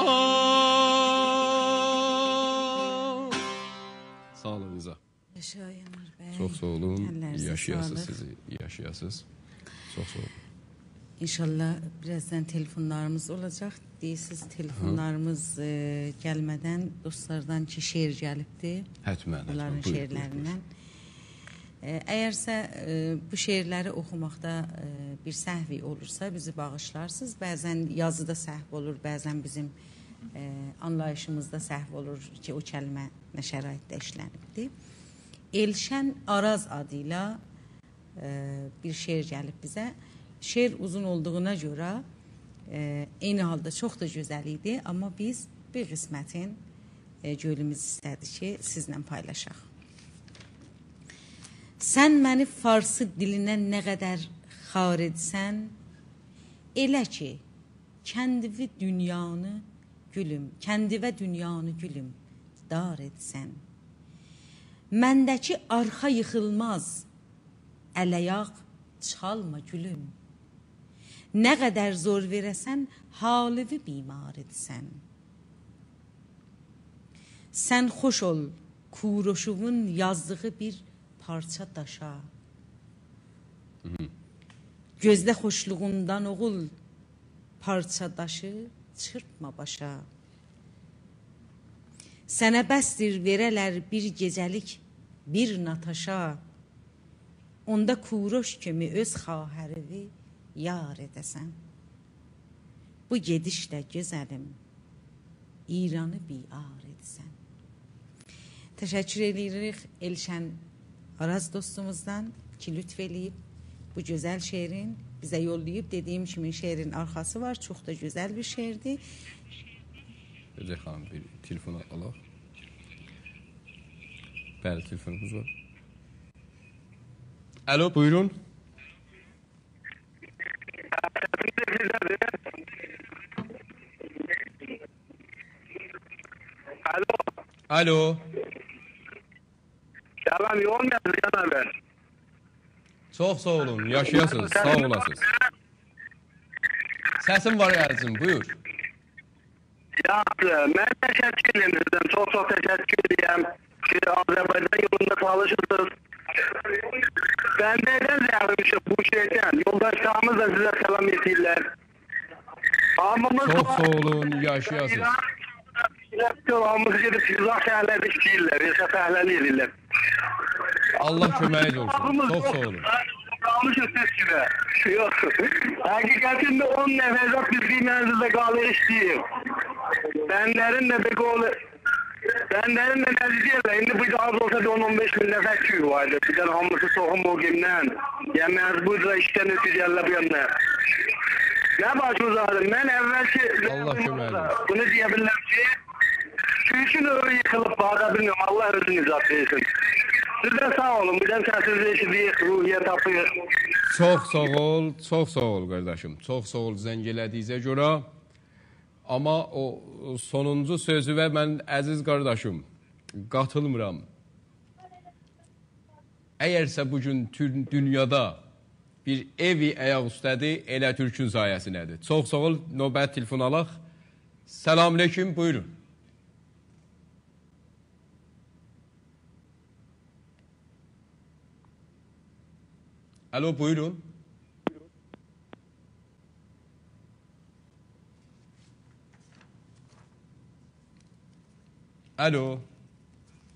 Sağ olun Rıza. Yaşayın Bey. Çok sağ olun. Əllərinizə Yaşayasınız sağlıq. sizi. Yaşayasınız. Çok sağ olun. İnşallah birazdan telefonlarımız olacak. Deyirsiniz telefonlarımız e, gelmeden dostlardan ki şiir gelipti. Hətmən. Onların hətmən. Buyur, şiirlerinden. E, Eğerse e, bu şiirleri okumakta e, bir səhvi olursa bizi bağışlarsınız. Bazen yazıda səhv olur, bazen bizim e, anlayışımızda səhv olur ki o kelime ne şəraitdə işlənibdi. Elşən Araz adıyla e, bir şiir gelip bize. Şiir uzun olduğuna göre e, eyni halda çok da güzel idi. Ama biz bir qismətin e, gölümüz istədi ki sizlə paylaşaq. Sən məni farsı dilinə nə qədər xar etsən, elə ki kəndivə dünyanı gülüm, kəndivə dünyanı gülüm dar etsən. Məndəki arxa yıxılmaz, ələyaq çalma gülüm. Nə qədər zor verəsən, halivi bimar etsən. Sən xoş ol, kuroşuvun yazdığı bir parça daşa. Gözdə xoşluğundan oğul, parça daşı çırpma başa. Sənə bəsdir verələr bir gecəlik bir nataşa. Onda kuroş kimi öz xahərivi yar edəsən. Bu gedişlə gözəlim, İranı biar etsən. Təşəkkür edirik Elşən Araz dostumuzdan ki lütfeleyip bu güzel şiirin bize yollayıp, dediğim gibi şiirin arkası var. Çok da güzel bir şiirdi. Recep Hanım bir telefon alaq. Bəli, telefonumuz var. Alo, buyurun. Alo. Alo. Selam, yoğun mu Ziyan abi? Çok sağ olun, yaşayasınız, sağ olasınız. Səsim var Ərzim, buyur. Ya abi, ben teşekkür ederim sizden. Çok çok teşekkür ederim. Ki Azerbaycan yolunda çalışırsınız. Ben neden ziyarmışım bu şeyden? Yoldaşlarımız da size selam etirler. Amımız Çok sağ olun, yaşayasınız. Yolumuz gidip sizden şehirlerde işleyirler. Yaşa şehirlerini edirler. Allah köməyiniz olsun, çok sağ olun. Kalmışız siz gibi. Yok. Hakikatinde on nefesat biz kıymenizde kalır işleyeyim. Benlerin de bir kolu... Benlerin de neticeyle, şimdi bu az olsa bir on on beş bin nefes küyü vardı. Bir tane hamısı soğum o gimden. Ya mezbur işten neticeyle bu yanına. Ne başımız ağrım? Ben evvelki... Allah köməyiniz. Bunu diyebilirim ki... Çünkü öyle yıkılıp bağda bilmiyorum. Allah özünü izah etsin. Siz de sağ olun. Bizden sensizliği eşitliği, ruhiye tapıyı. Çok sağ ol, çok sağ ol kardeşim. Çok sağ ol zəng elədiyinizə görə. Ama o sonuncu sözüvə mən əziz qardaşım qatılmıram. Əgərsə bugün dünyada bir evi ayaq üstədir, elə Türkün sayəsinədir. Çox sağ ol, növbət telefon alaq. Selamünaleyküm, buyurun. Alo, buyurun. Alo.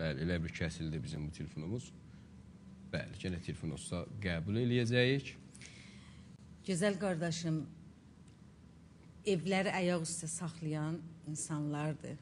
Bəli, elə bir kəsildi bizim bu telefonumuz. Bəli, yenə telefon olsa qəbul eləyəcəyik. Gözəl qardaşım, evləri ayaq üstə saxlayan insanlardır.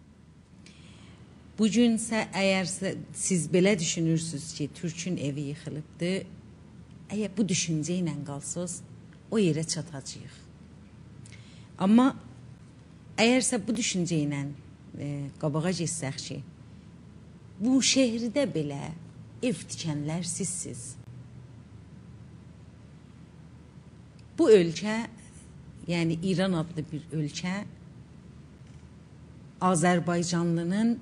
Bugünsə, əgər siz belə düşünürsünüz ki, Türkün evi yıxılıbdır, əgər bu düşüncə ilə qalsınız, o yerə çatacağıq. Amma əgərsə bu düşüncə ilə e, qabağa geçsək ki, bu şəhərdə belə ev tikənlər sizsiz. Bu ölkə, yəni İran adlı bir ölkə, Azərbaycanlının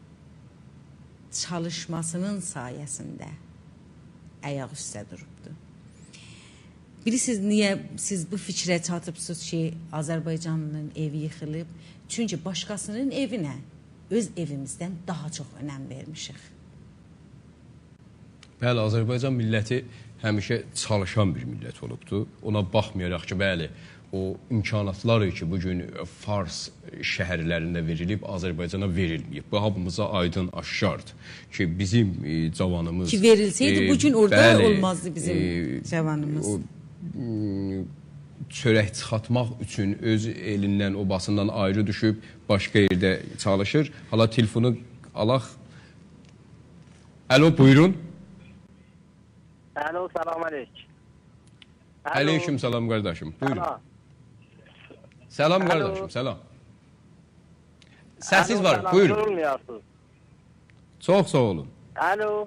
çalışmasının sayəsində ayaq üstə durubdur. Bilirsiniz, niyə siz bu fikrə çatıbsınız ki, Azərbaycanlının evi yıxılıb? Çünki başqasının evinə öz evimizdən daha çox önəm vermişik. Bəli, Azərbaycan milləti həmişə çalışan bir millət olubdur. Ona baxmayaraq ki, bəli, o imkanatlar ki, bugün Fars şəhərlərində verilib, Azərbaycana verilməyib. Bu hamımıza aydın aşkardır ki, bizim e, cavanımız... Ki verilseydi, e, bugün orada bəli, olmazdı bizim e, cavanımız. O, çörək çıxartmaq üçün öz elindən, obasından ayrı düşüb, başqa yerdə çalışır. Hala telefonu alaq. Alo, buyurun. Alo, salam aleyk. Aleyküm salam qardaşım, buyurun. Alo. Selam qardaşım, selam. Səsiz var, Alo, buyurun. Çox sağ olun. Alo.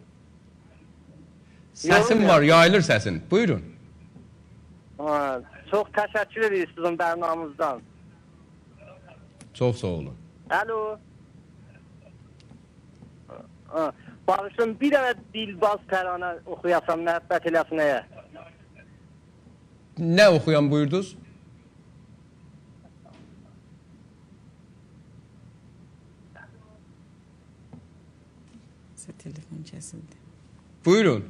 Səsim var, yayılır səsin, buyurun. Ha, çox təşəkkür edirik sizin bərnamızdan. Çox sağ olun. Alo. Ha, Barışım, bir dənə dilbaz tərana oxuyasam, məhəbbət eləsin nəyə? Nə oxuyan buyurdunuz? Telefon kesildi. Buyurun.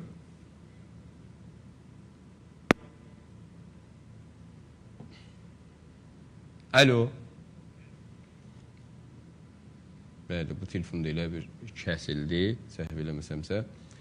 Alo. Bəli, bu telefonda elə bir kəsildi, səhv eləməsəmsə.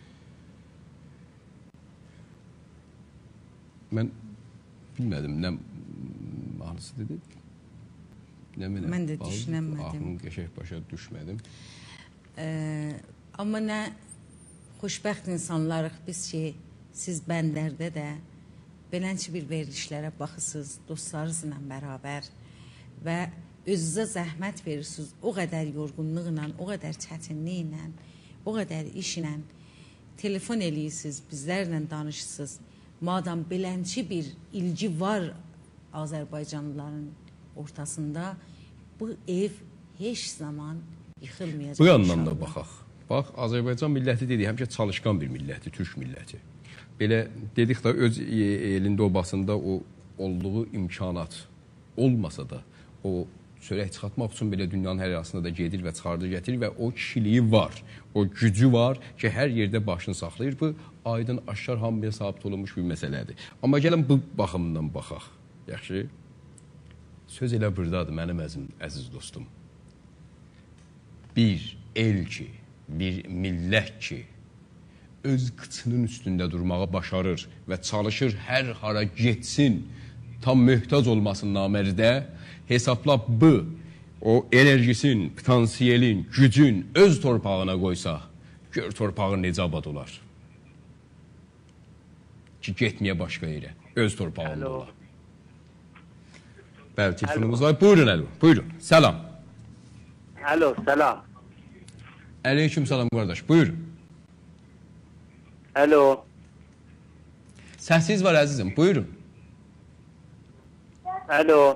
Mən bilmədim, nə mahnısı dedi? Nə mənə? Mən də düşünəmədim. Ahın qəşək başa düşmədim. Ee, amma nə xoşbəxt insanlarıq biz ki, siz Bəndərdə də belənçi bir verilişlərə baxısınız, dostlarınızla bərabər və özünüzə zəhmət verirsiniz, o qədər yorğunluqla, o qədər çətinliklə, o qədər işlə telefon eləyirsiniz, bizlərlə danışırsınız. Madam belənçi bir ilgi var Azərbaycanlıların ortasında, bu ev heç zaman yıxılmayacaq. Bu yandan da baxaq. Bax, Azərbaycan milləti dedik, həmişə çalışqan bir milləti, Türk milləti. Belə dedik də, öz elində obasında o olduğu imkanat olmasa da, o çörək çıxartmaq üçün belə dünyanın hər yarısında da gedir və çıxardır, gətirir və o kişiliyi var, o gücü var ki, hər yerdə başını saxlayır. Bu, aydın, aşkar, hamıya sabit olunmuş bir məsələdir. Amma gəlin bu baxımdan baxaq. Yaxşı? Söz elə buradadır, mənim əzim, əziz dostum. Bir el ki, bir millət ki, öz qıçının üstündə durmağa başarır və çalışır hər hara getsin, tam möhtac olmasın namərdə, hesabla bu, o enerjisin, potansiyelin, gücün öz torpağına qoysa, gör torpağı necə abad olar. Ki, getməyə başqa yerə, öz torpağında olar. Bəli, telefonumuz var. Buyurun, Əli, buyurun. Səlam. Alo, səlam. Aleyküm salam, qardaş, buyurun. Alo. Səsiz var, əzizim, buyurun. Alo.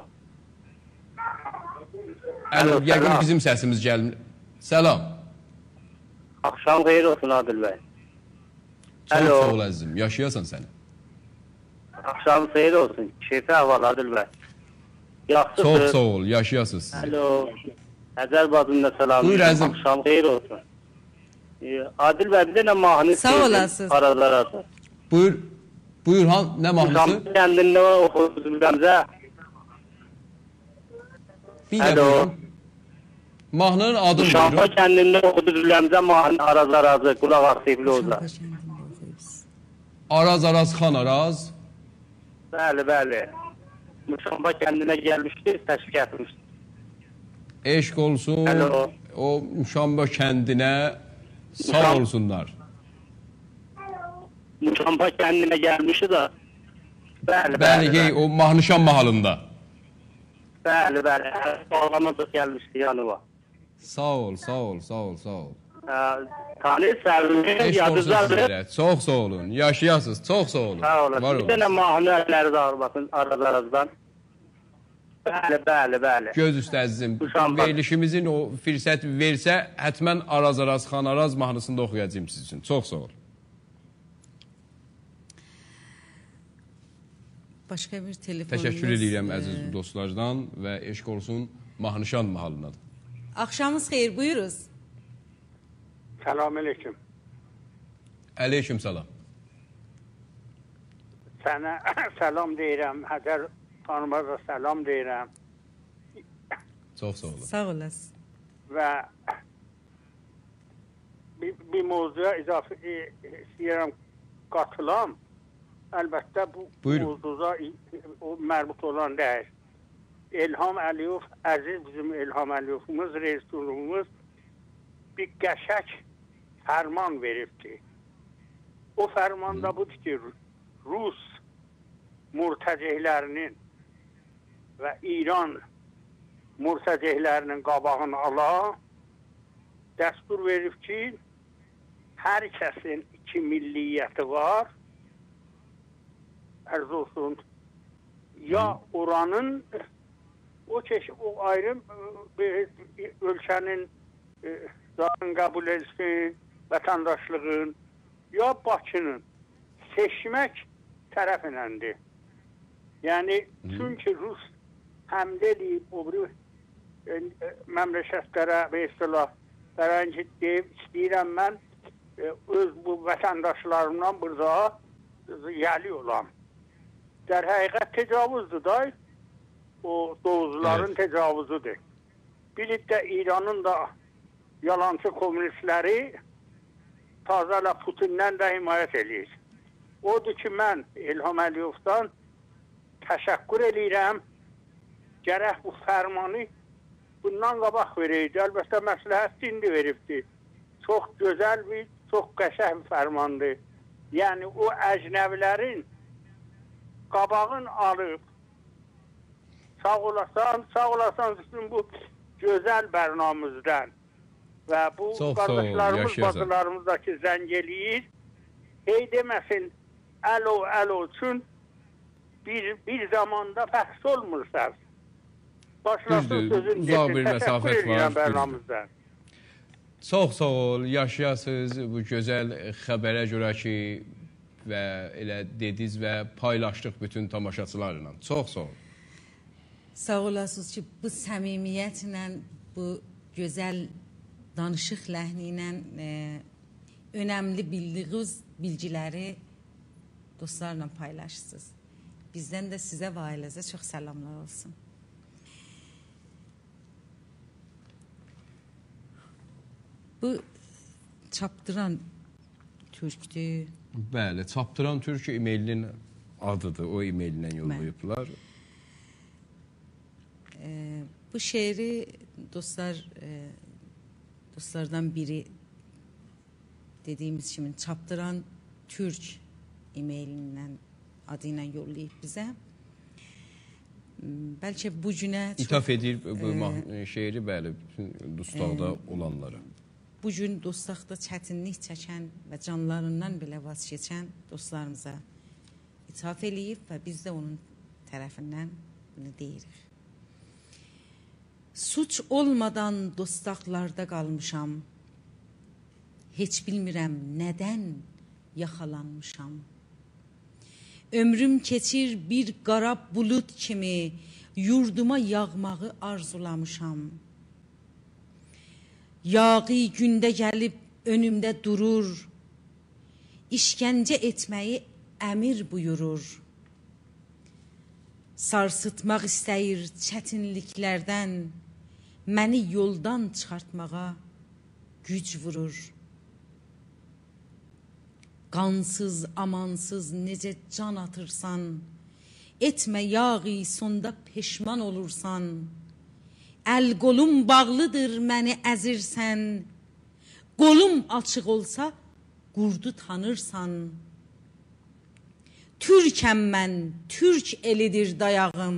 Alo, yəqin bizim səsimiz gəlmir. Səlam. Axşam xeyir olsun, Adil bəy. Çox sağ ol, əzizim, yaşayasan səni. Axşam xeyir olsun, keyfi əhval, Adil bəy. Yaxşısınız. Çox sağ ol, yaşayasınız. Alo. Əcəl bacımda salam. Buyur, əzizim. Axşam xeyir olsun. Adil bəy, bir dənə mahnı sağ olasınız. Aralar arası. Buyur, buyur, han, nə mahnısı? Kəndində oxudum Qəmzə. Bir də buyurun. Mahnının adını Şampa buyurun. kəndində oxudurləmcə mahnı araz arazı, qulaq asıyıblı oza. Şampa kəndində oxuyubuz. Araz Araz Xan Araz. Bəli, bəli. Şampa kəndinə gəlmişdi, təşvik etmişdi. Eşq olsun. Alo. O Muşamba kəndinə sağ Muşam- olsunlar. Şampa kəndinə gəlmişdi də. Bəli, Bəli, bəli. gey, o Mahnışan mahalında. Bəli, bəli. Bağlama da gəlmişdi yanıma. Sağ ol, sağ ol, sağ ol, sağ ol. Tanıyır Sərvini, Eşq olsun yadınızdadır. sizlərə. Çox sağ olun. Yaşayasınız. Çox sağ olun. Sağ olasın. Var Bir olun. dənə mahnı əlləri də var, baxın, araz arazdan. Bəli, bəli, bəli. Göz üstə əzizim. Muşamba. Verilişimizin o fürsət versə, hətmən Araz Araz Xan Araz mahnısında oxuyacağım siz üçün. Çox sağ ol. Başqa bir telefonumuz. Təşəkkür edirəm e, əziz dostlardan və eşq olsun Mahnışan mahalına. Axşamınız xeyir, buyuruz. Salam aleyküm. Əleyküm salam. Sənə salam deyirəm, Hədər xanıma da salam deyirəm Çox sağ olun. Sağ olasın. və bir, bir mövzuya izafə e- istəyirəm qatılam. Əlbəttə bu Buyurun. mövzuza o mərbut olan deyil. İlham Əliyov, əziz bizim İlham Əliyovumuz, rejissorumuz bir qəşək fərman veribdi. O fərmanda budur ki, Rus murtəcihlərinin və İran murtəcihlərinin qabağını ala, dəstur verib ki, hər kəsin iki milliyyəti var, ərz olsun, ya oranın, o çeşit, o ayrı bir ölkənin e, zaten qəbul etsin, vətəndaşlığın, ya Bakının seçmək tərəfinəndir. Yəni, çünki Rus həmdə deyib, o bir e, e, məmləkətlərə və istilahlərə deyib, istəyirəm mən e, öz bu vətəndaşlarımdan burada yəli olam. Der həqiqət tecavüzdür da, o doğuzların Evet. tecavüzüdür. Bilib də İranın da yalancı komünistləri tazələ Putin'dən də himayət edir. Odur ki, mən İlham Əliyovdan təşəkkür edirəm. Gərək bu fərmanı bundan qabaq verəydi. Əlbəttə məsləhət indi veribdi. Çox gözəl bir, çox qəşəng bir fərmandır. Yəni o əcnəvilərin qabağın alıb, sağ olasan, sağ olasan sizin bu gözəl bərnamızdan və bu Çox sağ ol, qardaşlarımız, yaşayasın. bacılarımız da ki zəng eləyir, hey deməsin, əlo, əlo üçün bir, bir zamanda fəhs olmursan. Başlasın Düzdür, sözün uzaq desin. bir Təşəkkür məsafət edirəm var, bərnamızdan. Çox sağ ol, yaşayasınız bu gözəl xəbərə görə ki, və elə dediniz və paylaşdıq bütün tamaşaçılarla. Çox sağ ol. Sağ olasınız ki, bu səmimiyyətlə, bu gözəl danışıq ləhni ilə e, önəmli bildiyiniz bilgiləri dostlarla paylaşırsınız. Bizdən də sizə və ailənizə çox səlamlar olsun. Bu çapdıran türkdür. Bəli, Çapdıran Türk e-mailinin adıdır. O e-maillə yollayıblar. E, bu şeiri dostlar e, dostlardan biri dediğimiz kimi çapdıran Türk e-mailindən adı ilə yollayıb bizə. Bəlkə bu günə çox, İthaf edir bu e, şeiri, bəli, bütün dustaqda e, olanlara. bu gün dostluqda çətinlik çəkən və canlarından belə vaz keçən dostlarımıza ithaf eləyib və biz də onun tərəfindən bunu deyirik. Suç olmadan dostaqlarda qalmışam. Heç bilmirəm nədən yaxalanmışam. Ömrüm keçir bir qara bulut kimi, yurduma yağmağı arzulamışam. Yağı gündə gəlib önümdə durur, işgəncə etməyi əmir buyurur. Sarsıtmaq istəyir çətinliklərdən, məni yoldan çıxartmağa güc vurur. Qansız, amansız necə can atırsan, etmə yağı sonda peşman olursan. Əl qolum bağlıdır məni əzirsən, qolum açıq olsa qurdu tanırsan. Türkəm mən, Türk elidir dayağım.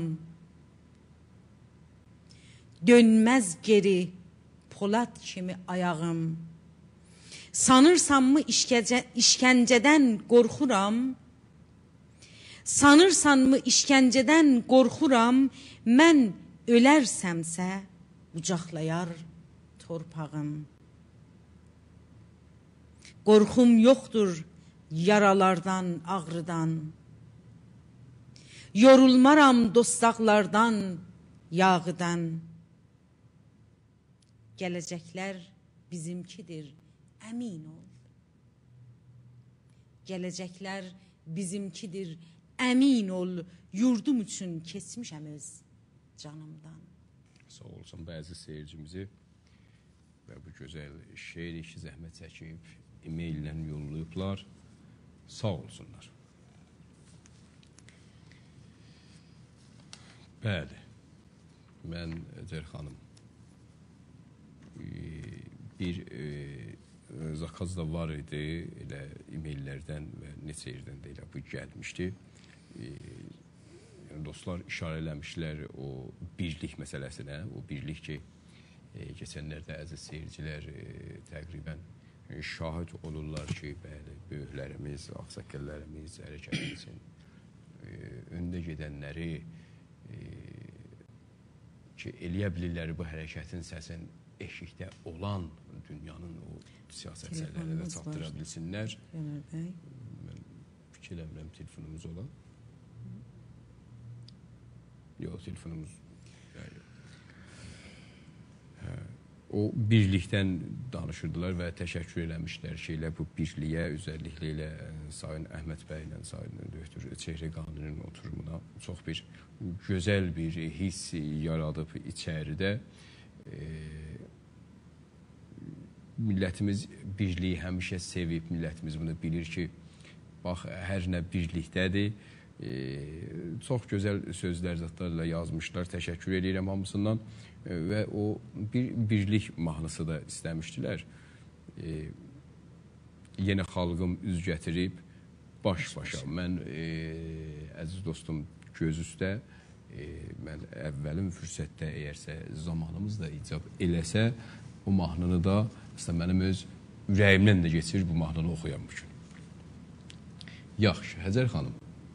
Dönməz geri Polad kimi ayağım. Sanırsanmı işkence, işkəncədən qorxuram? Sanırsanmı işkəncədən qorxuram? Mən ölərsəmsə qucaqlayar torpağım. Qorxum yoxdur yaralardan, ağrıdan. Yorulmaram dostaqlardan, yağıdan. Gələcəklər bizimkidir, əmin ol. Gələcəklər bizimkidir, əmin ol. Yurdum üçün keçmişəm öz canımdan. Sağ olsun bəzi seyircimizi və bu gözəl şeir işi zəhmət çəkib, e-maillə yollayıblar. Sağ olsunlar. Bəli, mən Əcər xanım bir e, zakaz da var idi, elə e-maillərdən və neçə yerdən də elə bu gəlmişdi. E, yəni dostlar işarə eləmişlər o birlik məsələsinə, o birlik ki, e, keçənlərdə əziz seyircilər e, təqribən e, şahid olurlar ki, bəli, böyüklərimiz, ağsaqqallarımız hərəkətimizin e, öndə gedənləri e, ki, eləyə bilirlər bu hərəkətin səsin eşikdə olan dünyanın o siyasət səhərlərinə də çatdıra bilsinlər. Mən fikirləmirəm telefonumuz olan. Yox, telefonumuz yəni, hə, o birlikdən danışırdılar və təşəkkür eləmişlər ki, elə bu birliyə, özəlliklə ilə Sayın Əhməd bəy ilə Sayın Döktür Çehriqaninin oturumuna çox bir gözəl bir hiss yaradıb içəridə. E, millətimiz birliyi həmişə sevib, millətimiz bunu bilir ki, bax, hər nə birlikdədir. E, çox gözəl sözlər zətlərlə yazmışlar, təşəkkür edirəm hamısından e, və o bir birlik mahnısı da istəmişdilər. E, yenə xalqım üz gətirib baş-başa. Mən, e, əziz dostum, göz üstə, e, mən əvvəlin fürsətdə əgərsə zamanımız da icab eləsə, bu mahnını da aslında mənim öz ürəyimdən də geçir bu mahnını oxuyan bu gün. Yaxşı, Həcər xanım.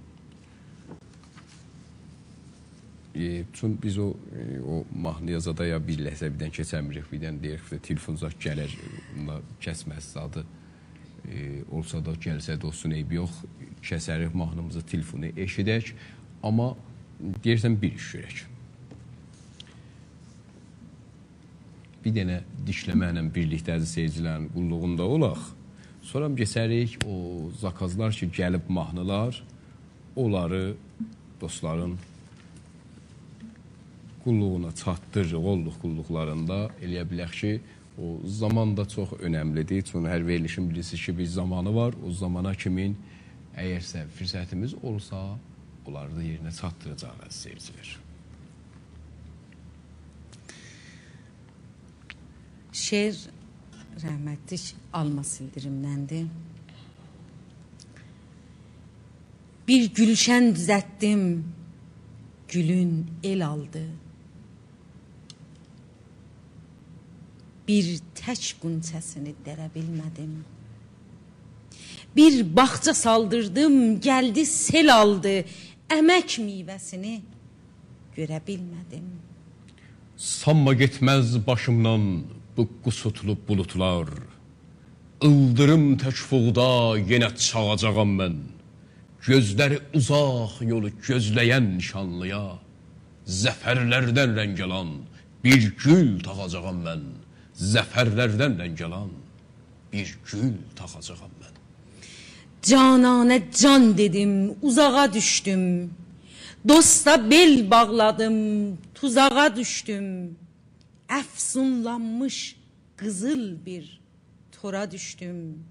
E, çün biz o, e, o mahnıya zada ya bir ləhzə birdən keçəmirik, birdən deyək ki, telefon zat gələr, kəsməz zadı. E, olsa da gəlsə də olsun, eybi yox, kəsərik mahnımızı, telefonu eşidək. Amma deyirsən bir iş görək. Bir dənə dişləməklə birlikdə əziz seyircilərin qulluğunda olaq. Sonra keçərik o zakazlar ki, gəlib mahnılar, onları dostların qulluğuna çatdırırıq, olduq qulluqlarında. Eləyə bilək ki, o zaman da çox önəmlidir. Çünki hər verilişin bilirsiniz ki, bir zamanı var. O zamana kimin əgərsə fürsətimiz olsa, onları da yerinə çatdıracaq əziz seyircilər. Şeir rəhmətlik Alma Sildirimdəndir. Bir gülşən düzətdim, gülün el aldı. Bir tək qunçəsini dərə bilmədim. Bir bağça saldırdım, gəldi sel aldı. Əmək meyvəsini görə bilmədim. Sanma getməz başımdan bu qusutlu bulutlar. Ildırım təkfuqda yenə çağacağam mən. Gözləri uzaq yolu gözləyən nişanlıya zəfərlərdən rəngalan bir gül taxacağam mən. Zəfərlərdən rəngalan bir gül taxacağam mən. Cananə can dedim, uzağa düşdüm. Dosta bel bağladım, tuzağa düşdüm. Əfsunlanmış qızıl bir tora düşdüm.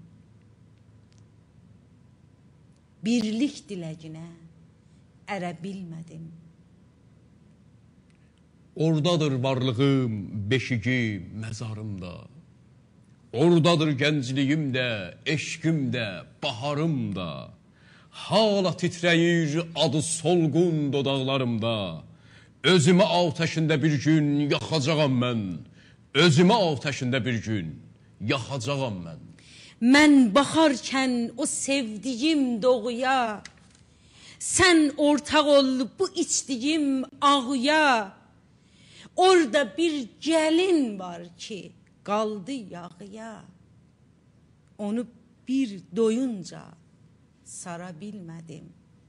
Birlik diləginə ərə bilmədim. Ordadır varlığım, beşigi məzarımda. Ordadır gəncliyim də, eşqim də, baharım da. Hala titrəyir adı solğun dodaqlarımda. Özümü ateşində bir gün yaxacağam mən. Özümü ateşində bir gün yaxacağam mən. Mən baxarkən o sevdiyim doğuya, sən ortaq ol bu içdiyim ağuya. Orada bir gəlin var ki, qaldı yağıya. Onu bir doyunca sara bilmədim.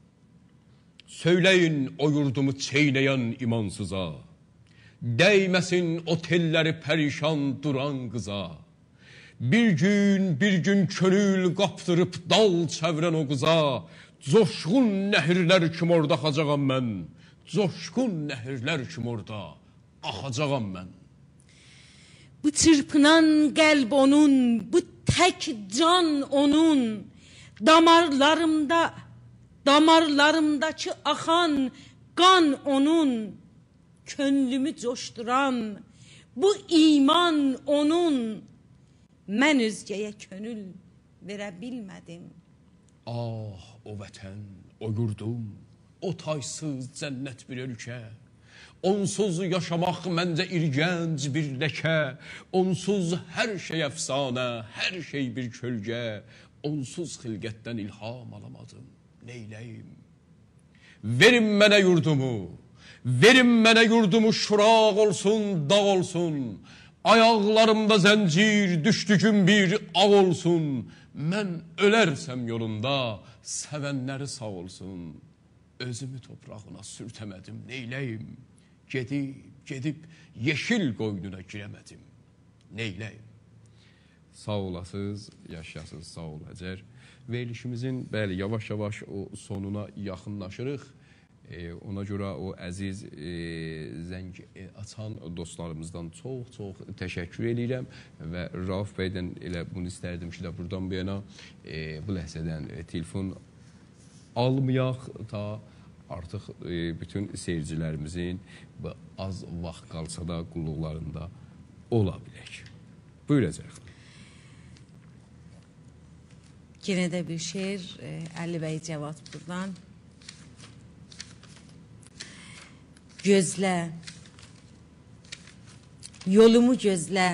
Söyləyin o yurdumu çeynəyən imansıza. Dəyməsin o telləri pərişan duran qıza. Bir gün, bir gün könül qaptırıb dal çevrən o qıza. Coşqun nəhirlər kim orada axacağam mən. Coşqun nəhirlər kim orada axacağam mən. Bu çırpınan qəlb onun, bu tək can onun. Damarlarımda, damarlarımdakı axan qan onun. Könlümü coşduran bu iman onun. Mən özgəyə könül verə bilmədim. Ah o vətən, o yurdum, o taysız cənnət bir ölkə. Onsuz yaşamaq məncə irgənc bir ləkə. Onsuz hər şey əfsanə, hər şey bir kölgə. Onsuz xilqətdən ilham alamadım, neyləyim? Verin mənə yurdumu, verin mənə yurdumu, şuraq olsun, dağ olsun. Ayaqlarımda zəncir, düşdüyüm bir ağ olsun. Mən ölərsəm yolunda, sevənləri sağ olsun. Özümü toprağına sürtəmədim, neyləyim? Gedib, gedib, yeşil qoynuna girəmədim, neyləyim? Sağ olasınız, yaşayasınız, sağ ol Həcər. Verilişimizin bəli, yavaş-yavaş o sonuna yaxınlaşırıq. E, ona görə o əziz e, zəng e, açan dostlarımızdan çox-çox təşəkkür edirəm və Rauf bəydən elə bunu istərdim ki, də buradan bu yana e, bu ləhsədən e, telefon almayaq da artıq e, bütün seyircilərimizin az vaxt qalsa da qulluqlarında ola bilək. Buyuracaq. Yine de bir şiir, e, Ali Bey Cevat buradan. Gözlə, yolumu gözlə,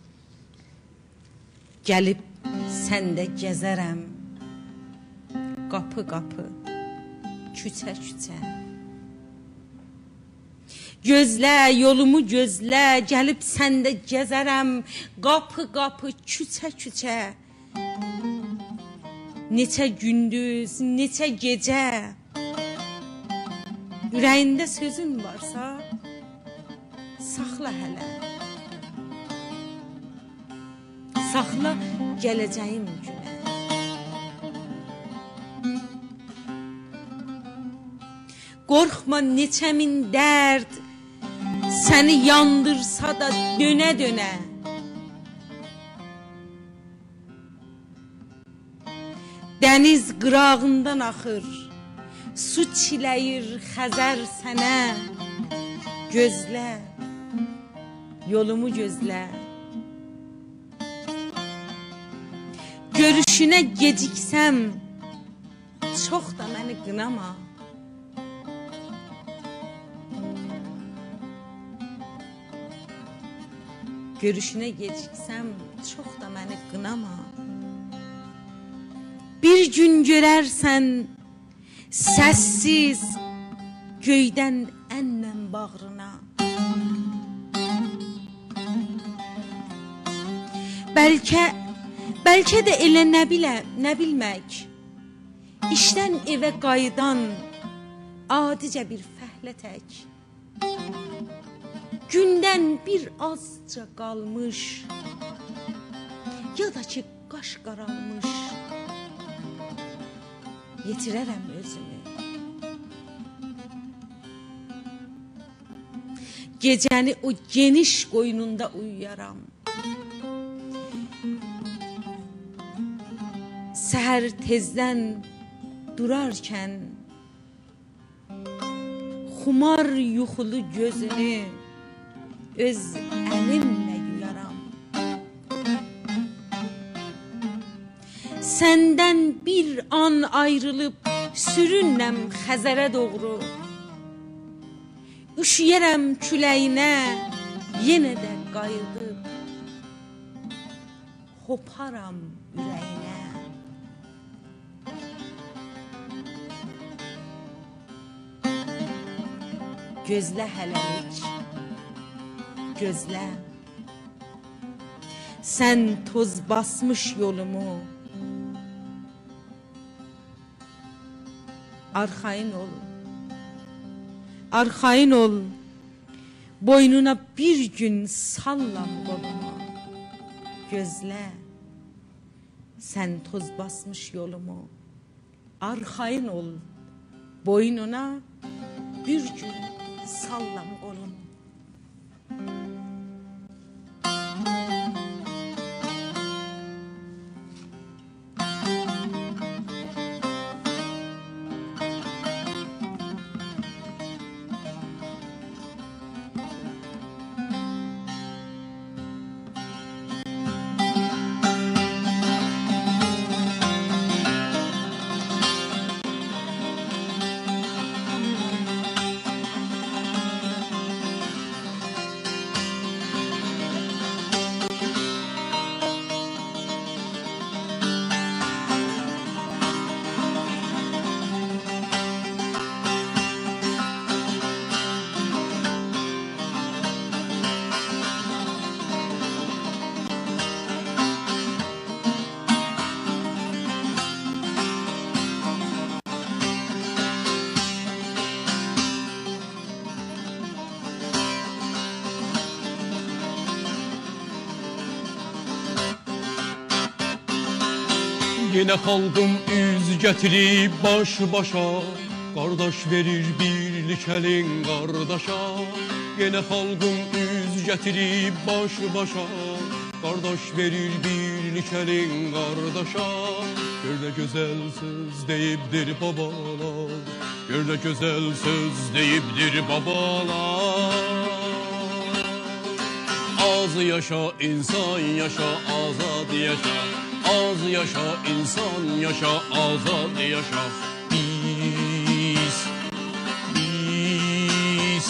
gəlib səndə gəzərəm, qapı qapı, küçə küçə. Gözlə, yolumu gözlə, gəlib səndə gəzərəm, qapı qapı, küçə küçə. Neçə gündüz, neçə gecə. Ürəyində sözün varsa, saxla hələ. Saxla gələcəyim günə. Qorxma neçə min dərd, səni yandırsa da dönə dönə. Dəniz qırağından axır, su çiləyir Xəzər sənə. Gözlə, yolumu gözlə. Görüşünə geciksəm, çox da məni qınama. Görüşünə geciksəm, çox da məni qınama. Bir gün görərsən, səssiz göydən ənləm bağrına. Bəlkə, bəlkə də elə nə bilə, nə bilmək. İşdən evə qayıdan adicə bir fəhlə tək. Gündən bir azca qalmış, ya da ki qaş qaralmış. Yetirərəm özümü. gecəni o geniş qoynunda uyuyaram. Səhər tezdən durarkən xumar yuxulu gözünü öz əlimlə yuyaram. Səndən bir an ayrılıb sürünəm Xəzərə doğru. Üşüyərəm küləyinə yenə də qayıdıb hoparam ürəyinə. Gözlə hələlik, gözlə. Sən toz basmış yolumu arxayın ol. Arxayın ol. Boynuna bir gün sallam qolumu. Gözlə. Sən toz basmış yolumu arxayın ol. Boynuna bir gün sallam qolumu. Yine xalqım üz gətirib baş başa, qardaş verir birlik əlin qardaşa. Yine xalqım üz gətirib baş başa, qardaş verir birlik əlin qardaşa. Gör də gözəl söz deyibdir babalar, gör də gözəl söz deyibdir babalar. Az yaşa insan yaşa, azad yaşa. Az yaşa insan yaşa, azad yaşa. Biz, biz,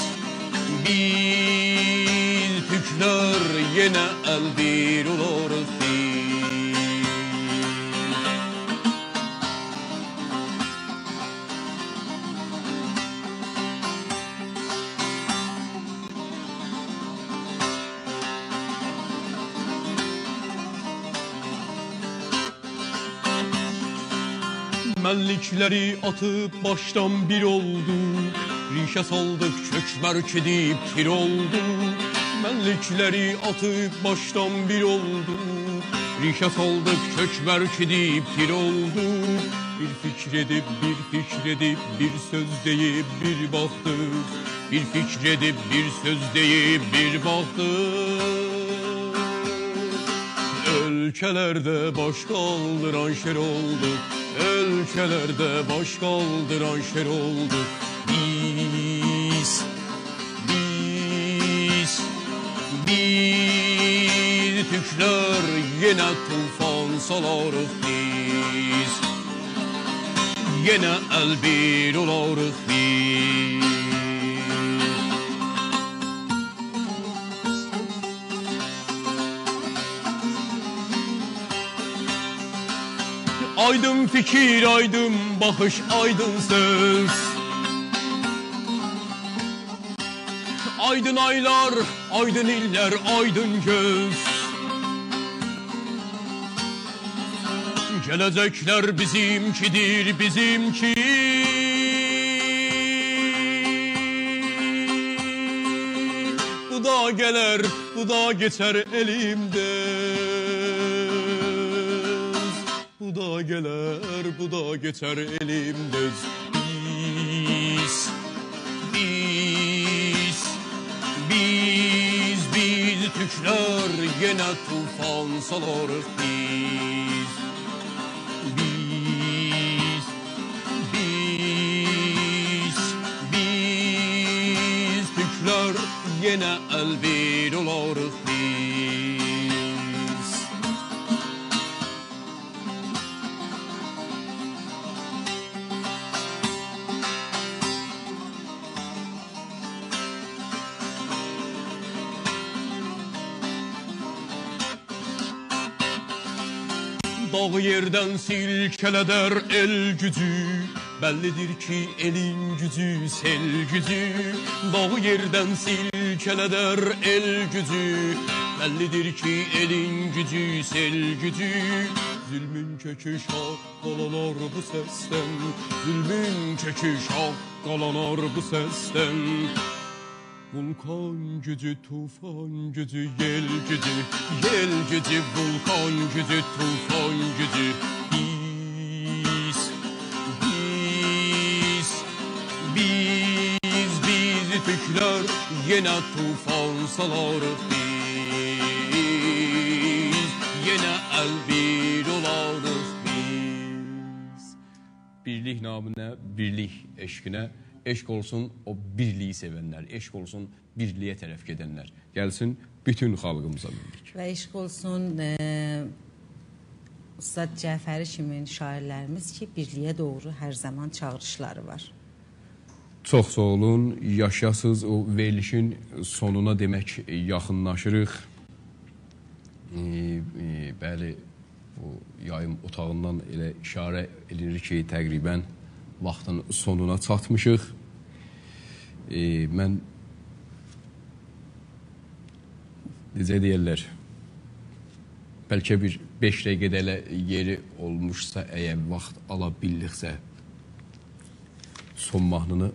biz Türkler yine el bir oluruz biz. Mənlikləri atıp baştan bir olduk, rişə saldık çökmərk edib tir olduk. Mənlikləri atıp baştan bir olduk, rişə saldık çökmərk edib tir olduk. Bir fikir edib, bir fikir edib, bir söz deyib bir baxdıq. Bir fikir edib, bir söz deyib bir baxdıq. Ölkəlerde baş kaldıran şer olduk, ölkəlerde baş kaldıran şer olduk. Biz, biz, biz Türkler yine tufan salarıq biz. Yine el bir olarıq biz. Aydın fikir, aydın bakış, aydın söz. Aydın aylar, aydın iller, aydın göz. Gelecekler bizimkidir, bizimki. Bu da gelir, bu da geçer elimden. Bu da gelir, bu da geçer elimden. Biz, biz, biz Türkler yine tufan salarıq biz. Biz, biz, biz Türkler yine elbir olarıq biz. Dağ yerdən silkələdər el gücü, bəllidir ki elin gücü sel gücü. Dağ yerdən silkələdər el gücü, bəllidir ki elin gücü sel gücü. Zülmün kökü şah qalanar bu səsdən, zülmün kökü şah qalanar bu səsdən. Vulkan gücü, tufan gücü, yel gücü, yel gücü, vulkan gücü, tufan gücü. Biz, biz, biz, biz Türkler yine tufan salarıq biz. Yine elbir olarıq biz. Birlik namına, birlik eşkine. Eşq olsun o birliyi sevənlər, eşq olsun birliyə tərəf gedənlər. Gəlsin bütün xalqımıza birlik. Və eşq olsun e, Ustad Cəfəri kimi şairlərimiz ki, birliyə doğru hər zaman çağırışları var. Çox sağ olun, yaşasız o verilişin sonuna demək yaxınlaşırıq. E, e, bəli, o yayım otağından elə işarə edilir ki, təqribən vaxtın sonuna çatmışıq. E, mən necə deyərlər, bəlkə bir beş dəqiqədə yeri olmuşsa, əgər vaxt ala billiksə, son mahnını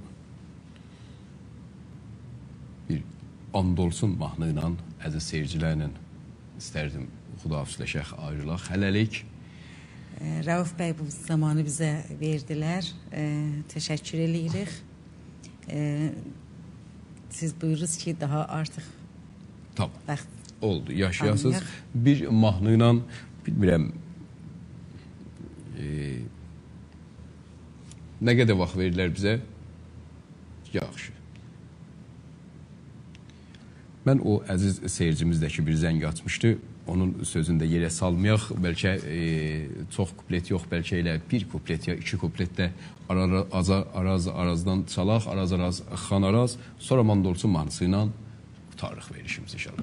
bir and olsun mahnı ilə, əziz seyircilərlə istərdim xudahafizləşək, ayrılaq. Hələlik. Rauf bəy bu zamanı bizə verdilər. E, təşəkkür edirik. E, siz buyuruz ki, daha artıq tamam. Vaxt oldu. Yaşayasız bir mahnı ilə, bilmirəm, e, nə qədər vaxt verirlər bizə? Yaxşı. Mən o əziz seyircimizdəki bir zəng açmışdı. Onun sözündə yerə salmayaq. Bəlkə e, çox kuplet yox, bəlkə elə bir kuplet ya iki kupletdə araz araz arazdan çalaq, araz araz xan araz. Sonra mandolçu mahnısı ilə qutarıq verişimiz inşallah.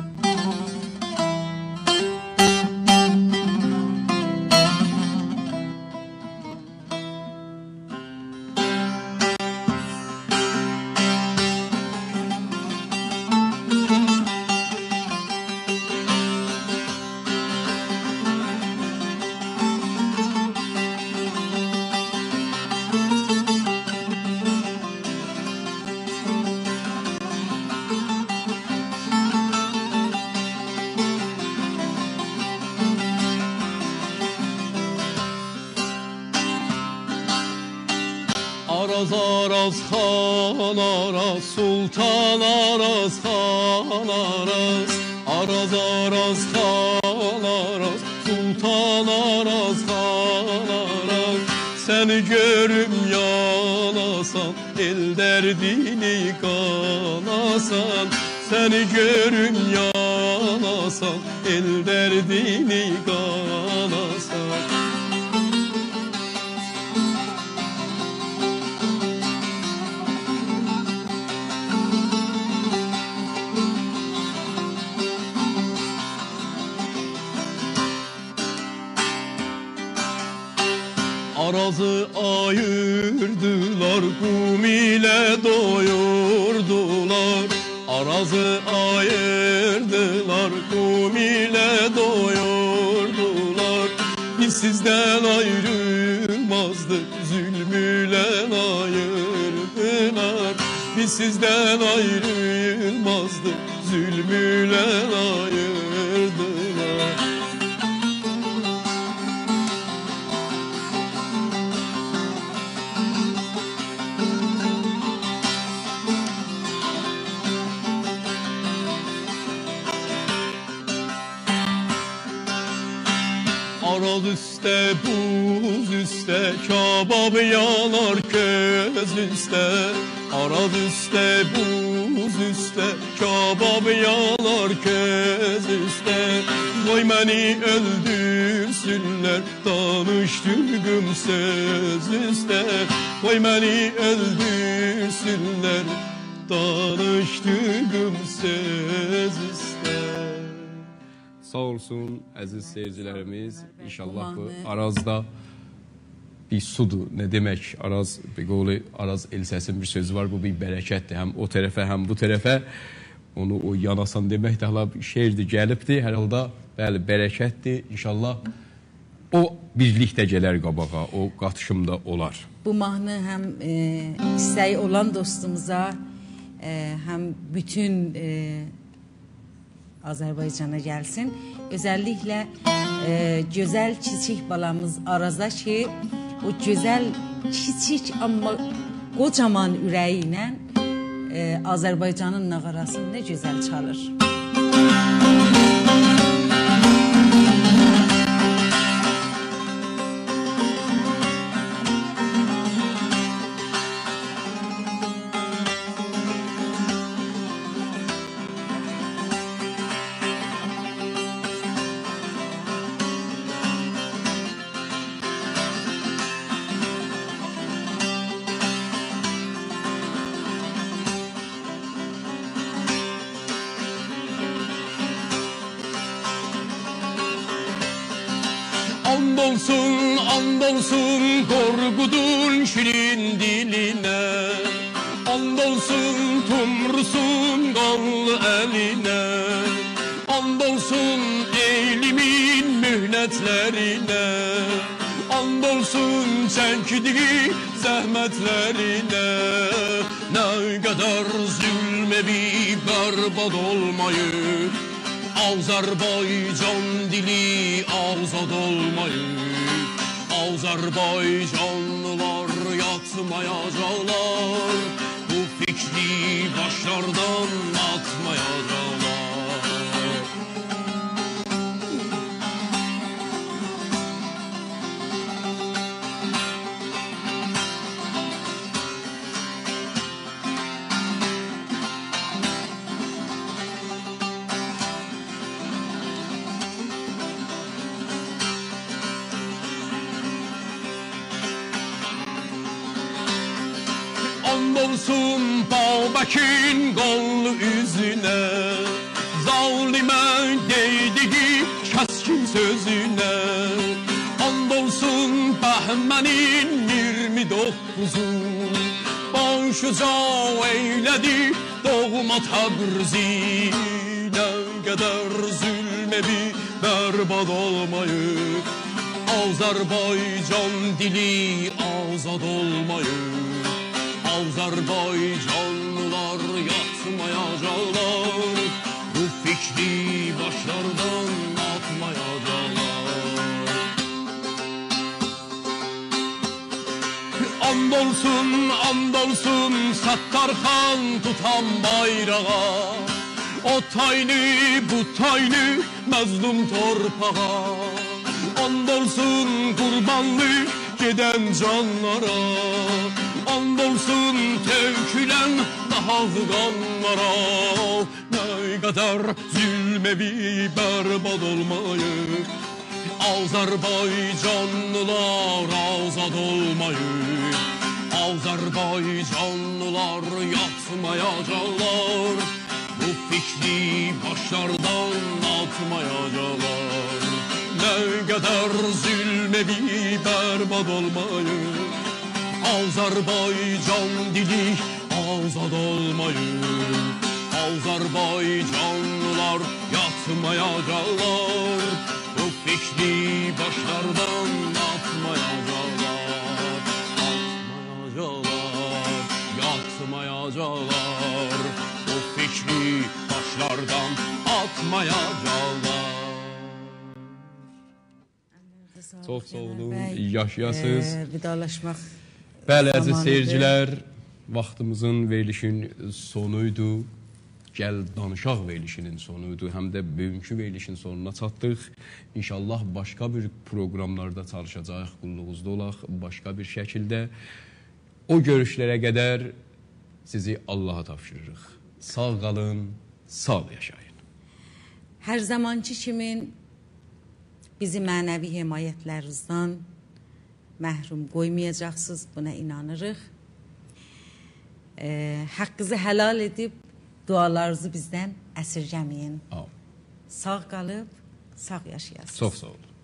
Araz araz xan araz, sultan araz xan araz. Araz araz xan araz, sultan araz xan araz. Səni görüm yanasan, el dərdini qanasan. Səni görüm yanasan, el dərdini qanasan. Arazı ayırdılar, kum ile doyurdular. Arazı ayırdılar, kum ile doyurdular. Biz sizden ayrılmazdık, zulmüyle ayırdılar. Biz sizden ayrılmazdık, zulmüyle ayırdılar. üstə, buz üstə, kabab yanar köz üstə. Araz üstə, buz üstə, kabab yanar köz üstə. Vay məni öldürsünlər, danışdığım söz üstə. Vay məni öldürsünlər, danışdığım söz üstə. Sağ olsun əziz seyircilərimiz. İnşallah bu Arazda bir sudur. Ne demek? Araz, bir qolu Araz Elsəsinin bir sözü var. Bu bir bərəkətdir. Hem o tərəfə, hem bu tərəfə. Onu o yanasan demək də hala şeirdir, gəlibdir. Hər halda bəli, bərəkətdir. İnşallah o birlikdə gələr qabağa, o qatışımda olar. Bu mahnı həm e, istəyi olan dostumuza, e, həm bütün e, Azərbaycana gəlsin. Özəlliklə e, gözəl kiçik balamız Araza ki, o gözəl kiçik amma qocaman ürəyi ilə e, Azərbaycanın nağarasını nə gözəl çalır. Andolsun, andolsun Korkudun şirin diline. Andolsun tumrusun kanlı eline. Andolsun eylimin mühnetlerine. Andolsun çəkdiği zəhmətlerine. Ne kadar zulme bir bərbad olmayıb, Azərbaycan dili azad olmayıb. Azərbaycanlılar yatmayacaqlar, bu fikri başlardan atmayacaqlar. Andolsun Babəkin qanlı üzünə, zalimə deydiği kəskin sözünə. Andolsun Bəhmənin iyirmi doqquzu, başuca eylədi doğma Təbrizi. Nə qədər zülmə bir bərbad olmayıb, Azərbaycan dili azad olmayıb. Azərbaycanlılar yatmayacaqlar, bu fikri başlardan atmayacaqlar. Andolsun, andolsun Səttarxan tutan bayrağa, o taylı, bu taylı məzlum torpağa. Andolsun qurbanlıq gedən canlara, andolsun tökülen nahazı qanlara. Ne kadar zulme bir bərbad olmayıb, Azərbaycanlılar azad olmayıb. Azərbaycanlılar yatmayacaqlar, bu fikri başlardan atmayacaqlar. Ne kadar zulme bir bərbad olmayıb, Azərbaycan dili azad olmayıb. Azərbaycanlılar yatmayacaqlar, bu fikri başlardan atmayacaqlar. Atmayacaqlar, yatmayacaqlar, bu fikri başlardan atmayacaqlar. Çox sağ olun, yaşayasınız. E, vidalaşmaq Bəli, əziz seyircilər, vaxtımızın verilişin sonuydu. Gəl danışaq verilişinin sonudur. Həm də bugünkü verilişin sonuna çatdıq. İnşallah başqa bir proqramlarda çalışacağıq, qulluğunuzda olaq, başqa bir şəkildə. O görüşlərə qədər sizi Allaha tapşırırıq. Sağ qalın, sağ yaşayın. Hər zamanki kimi bizi mənəvi himayətlərinizdən məhrum qoymayacaqsınız, buna inanırıq. E, haqqınızı helal edib dualarınızı bizdən əsirgəməyin. Amin. Sağ qalıb, sağ yaşayasınız. Çox sağ olun.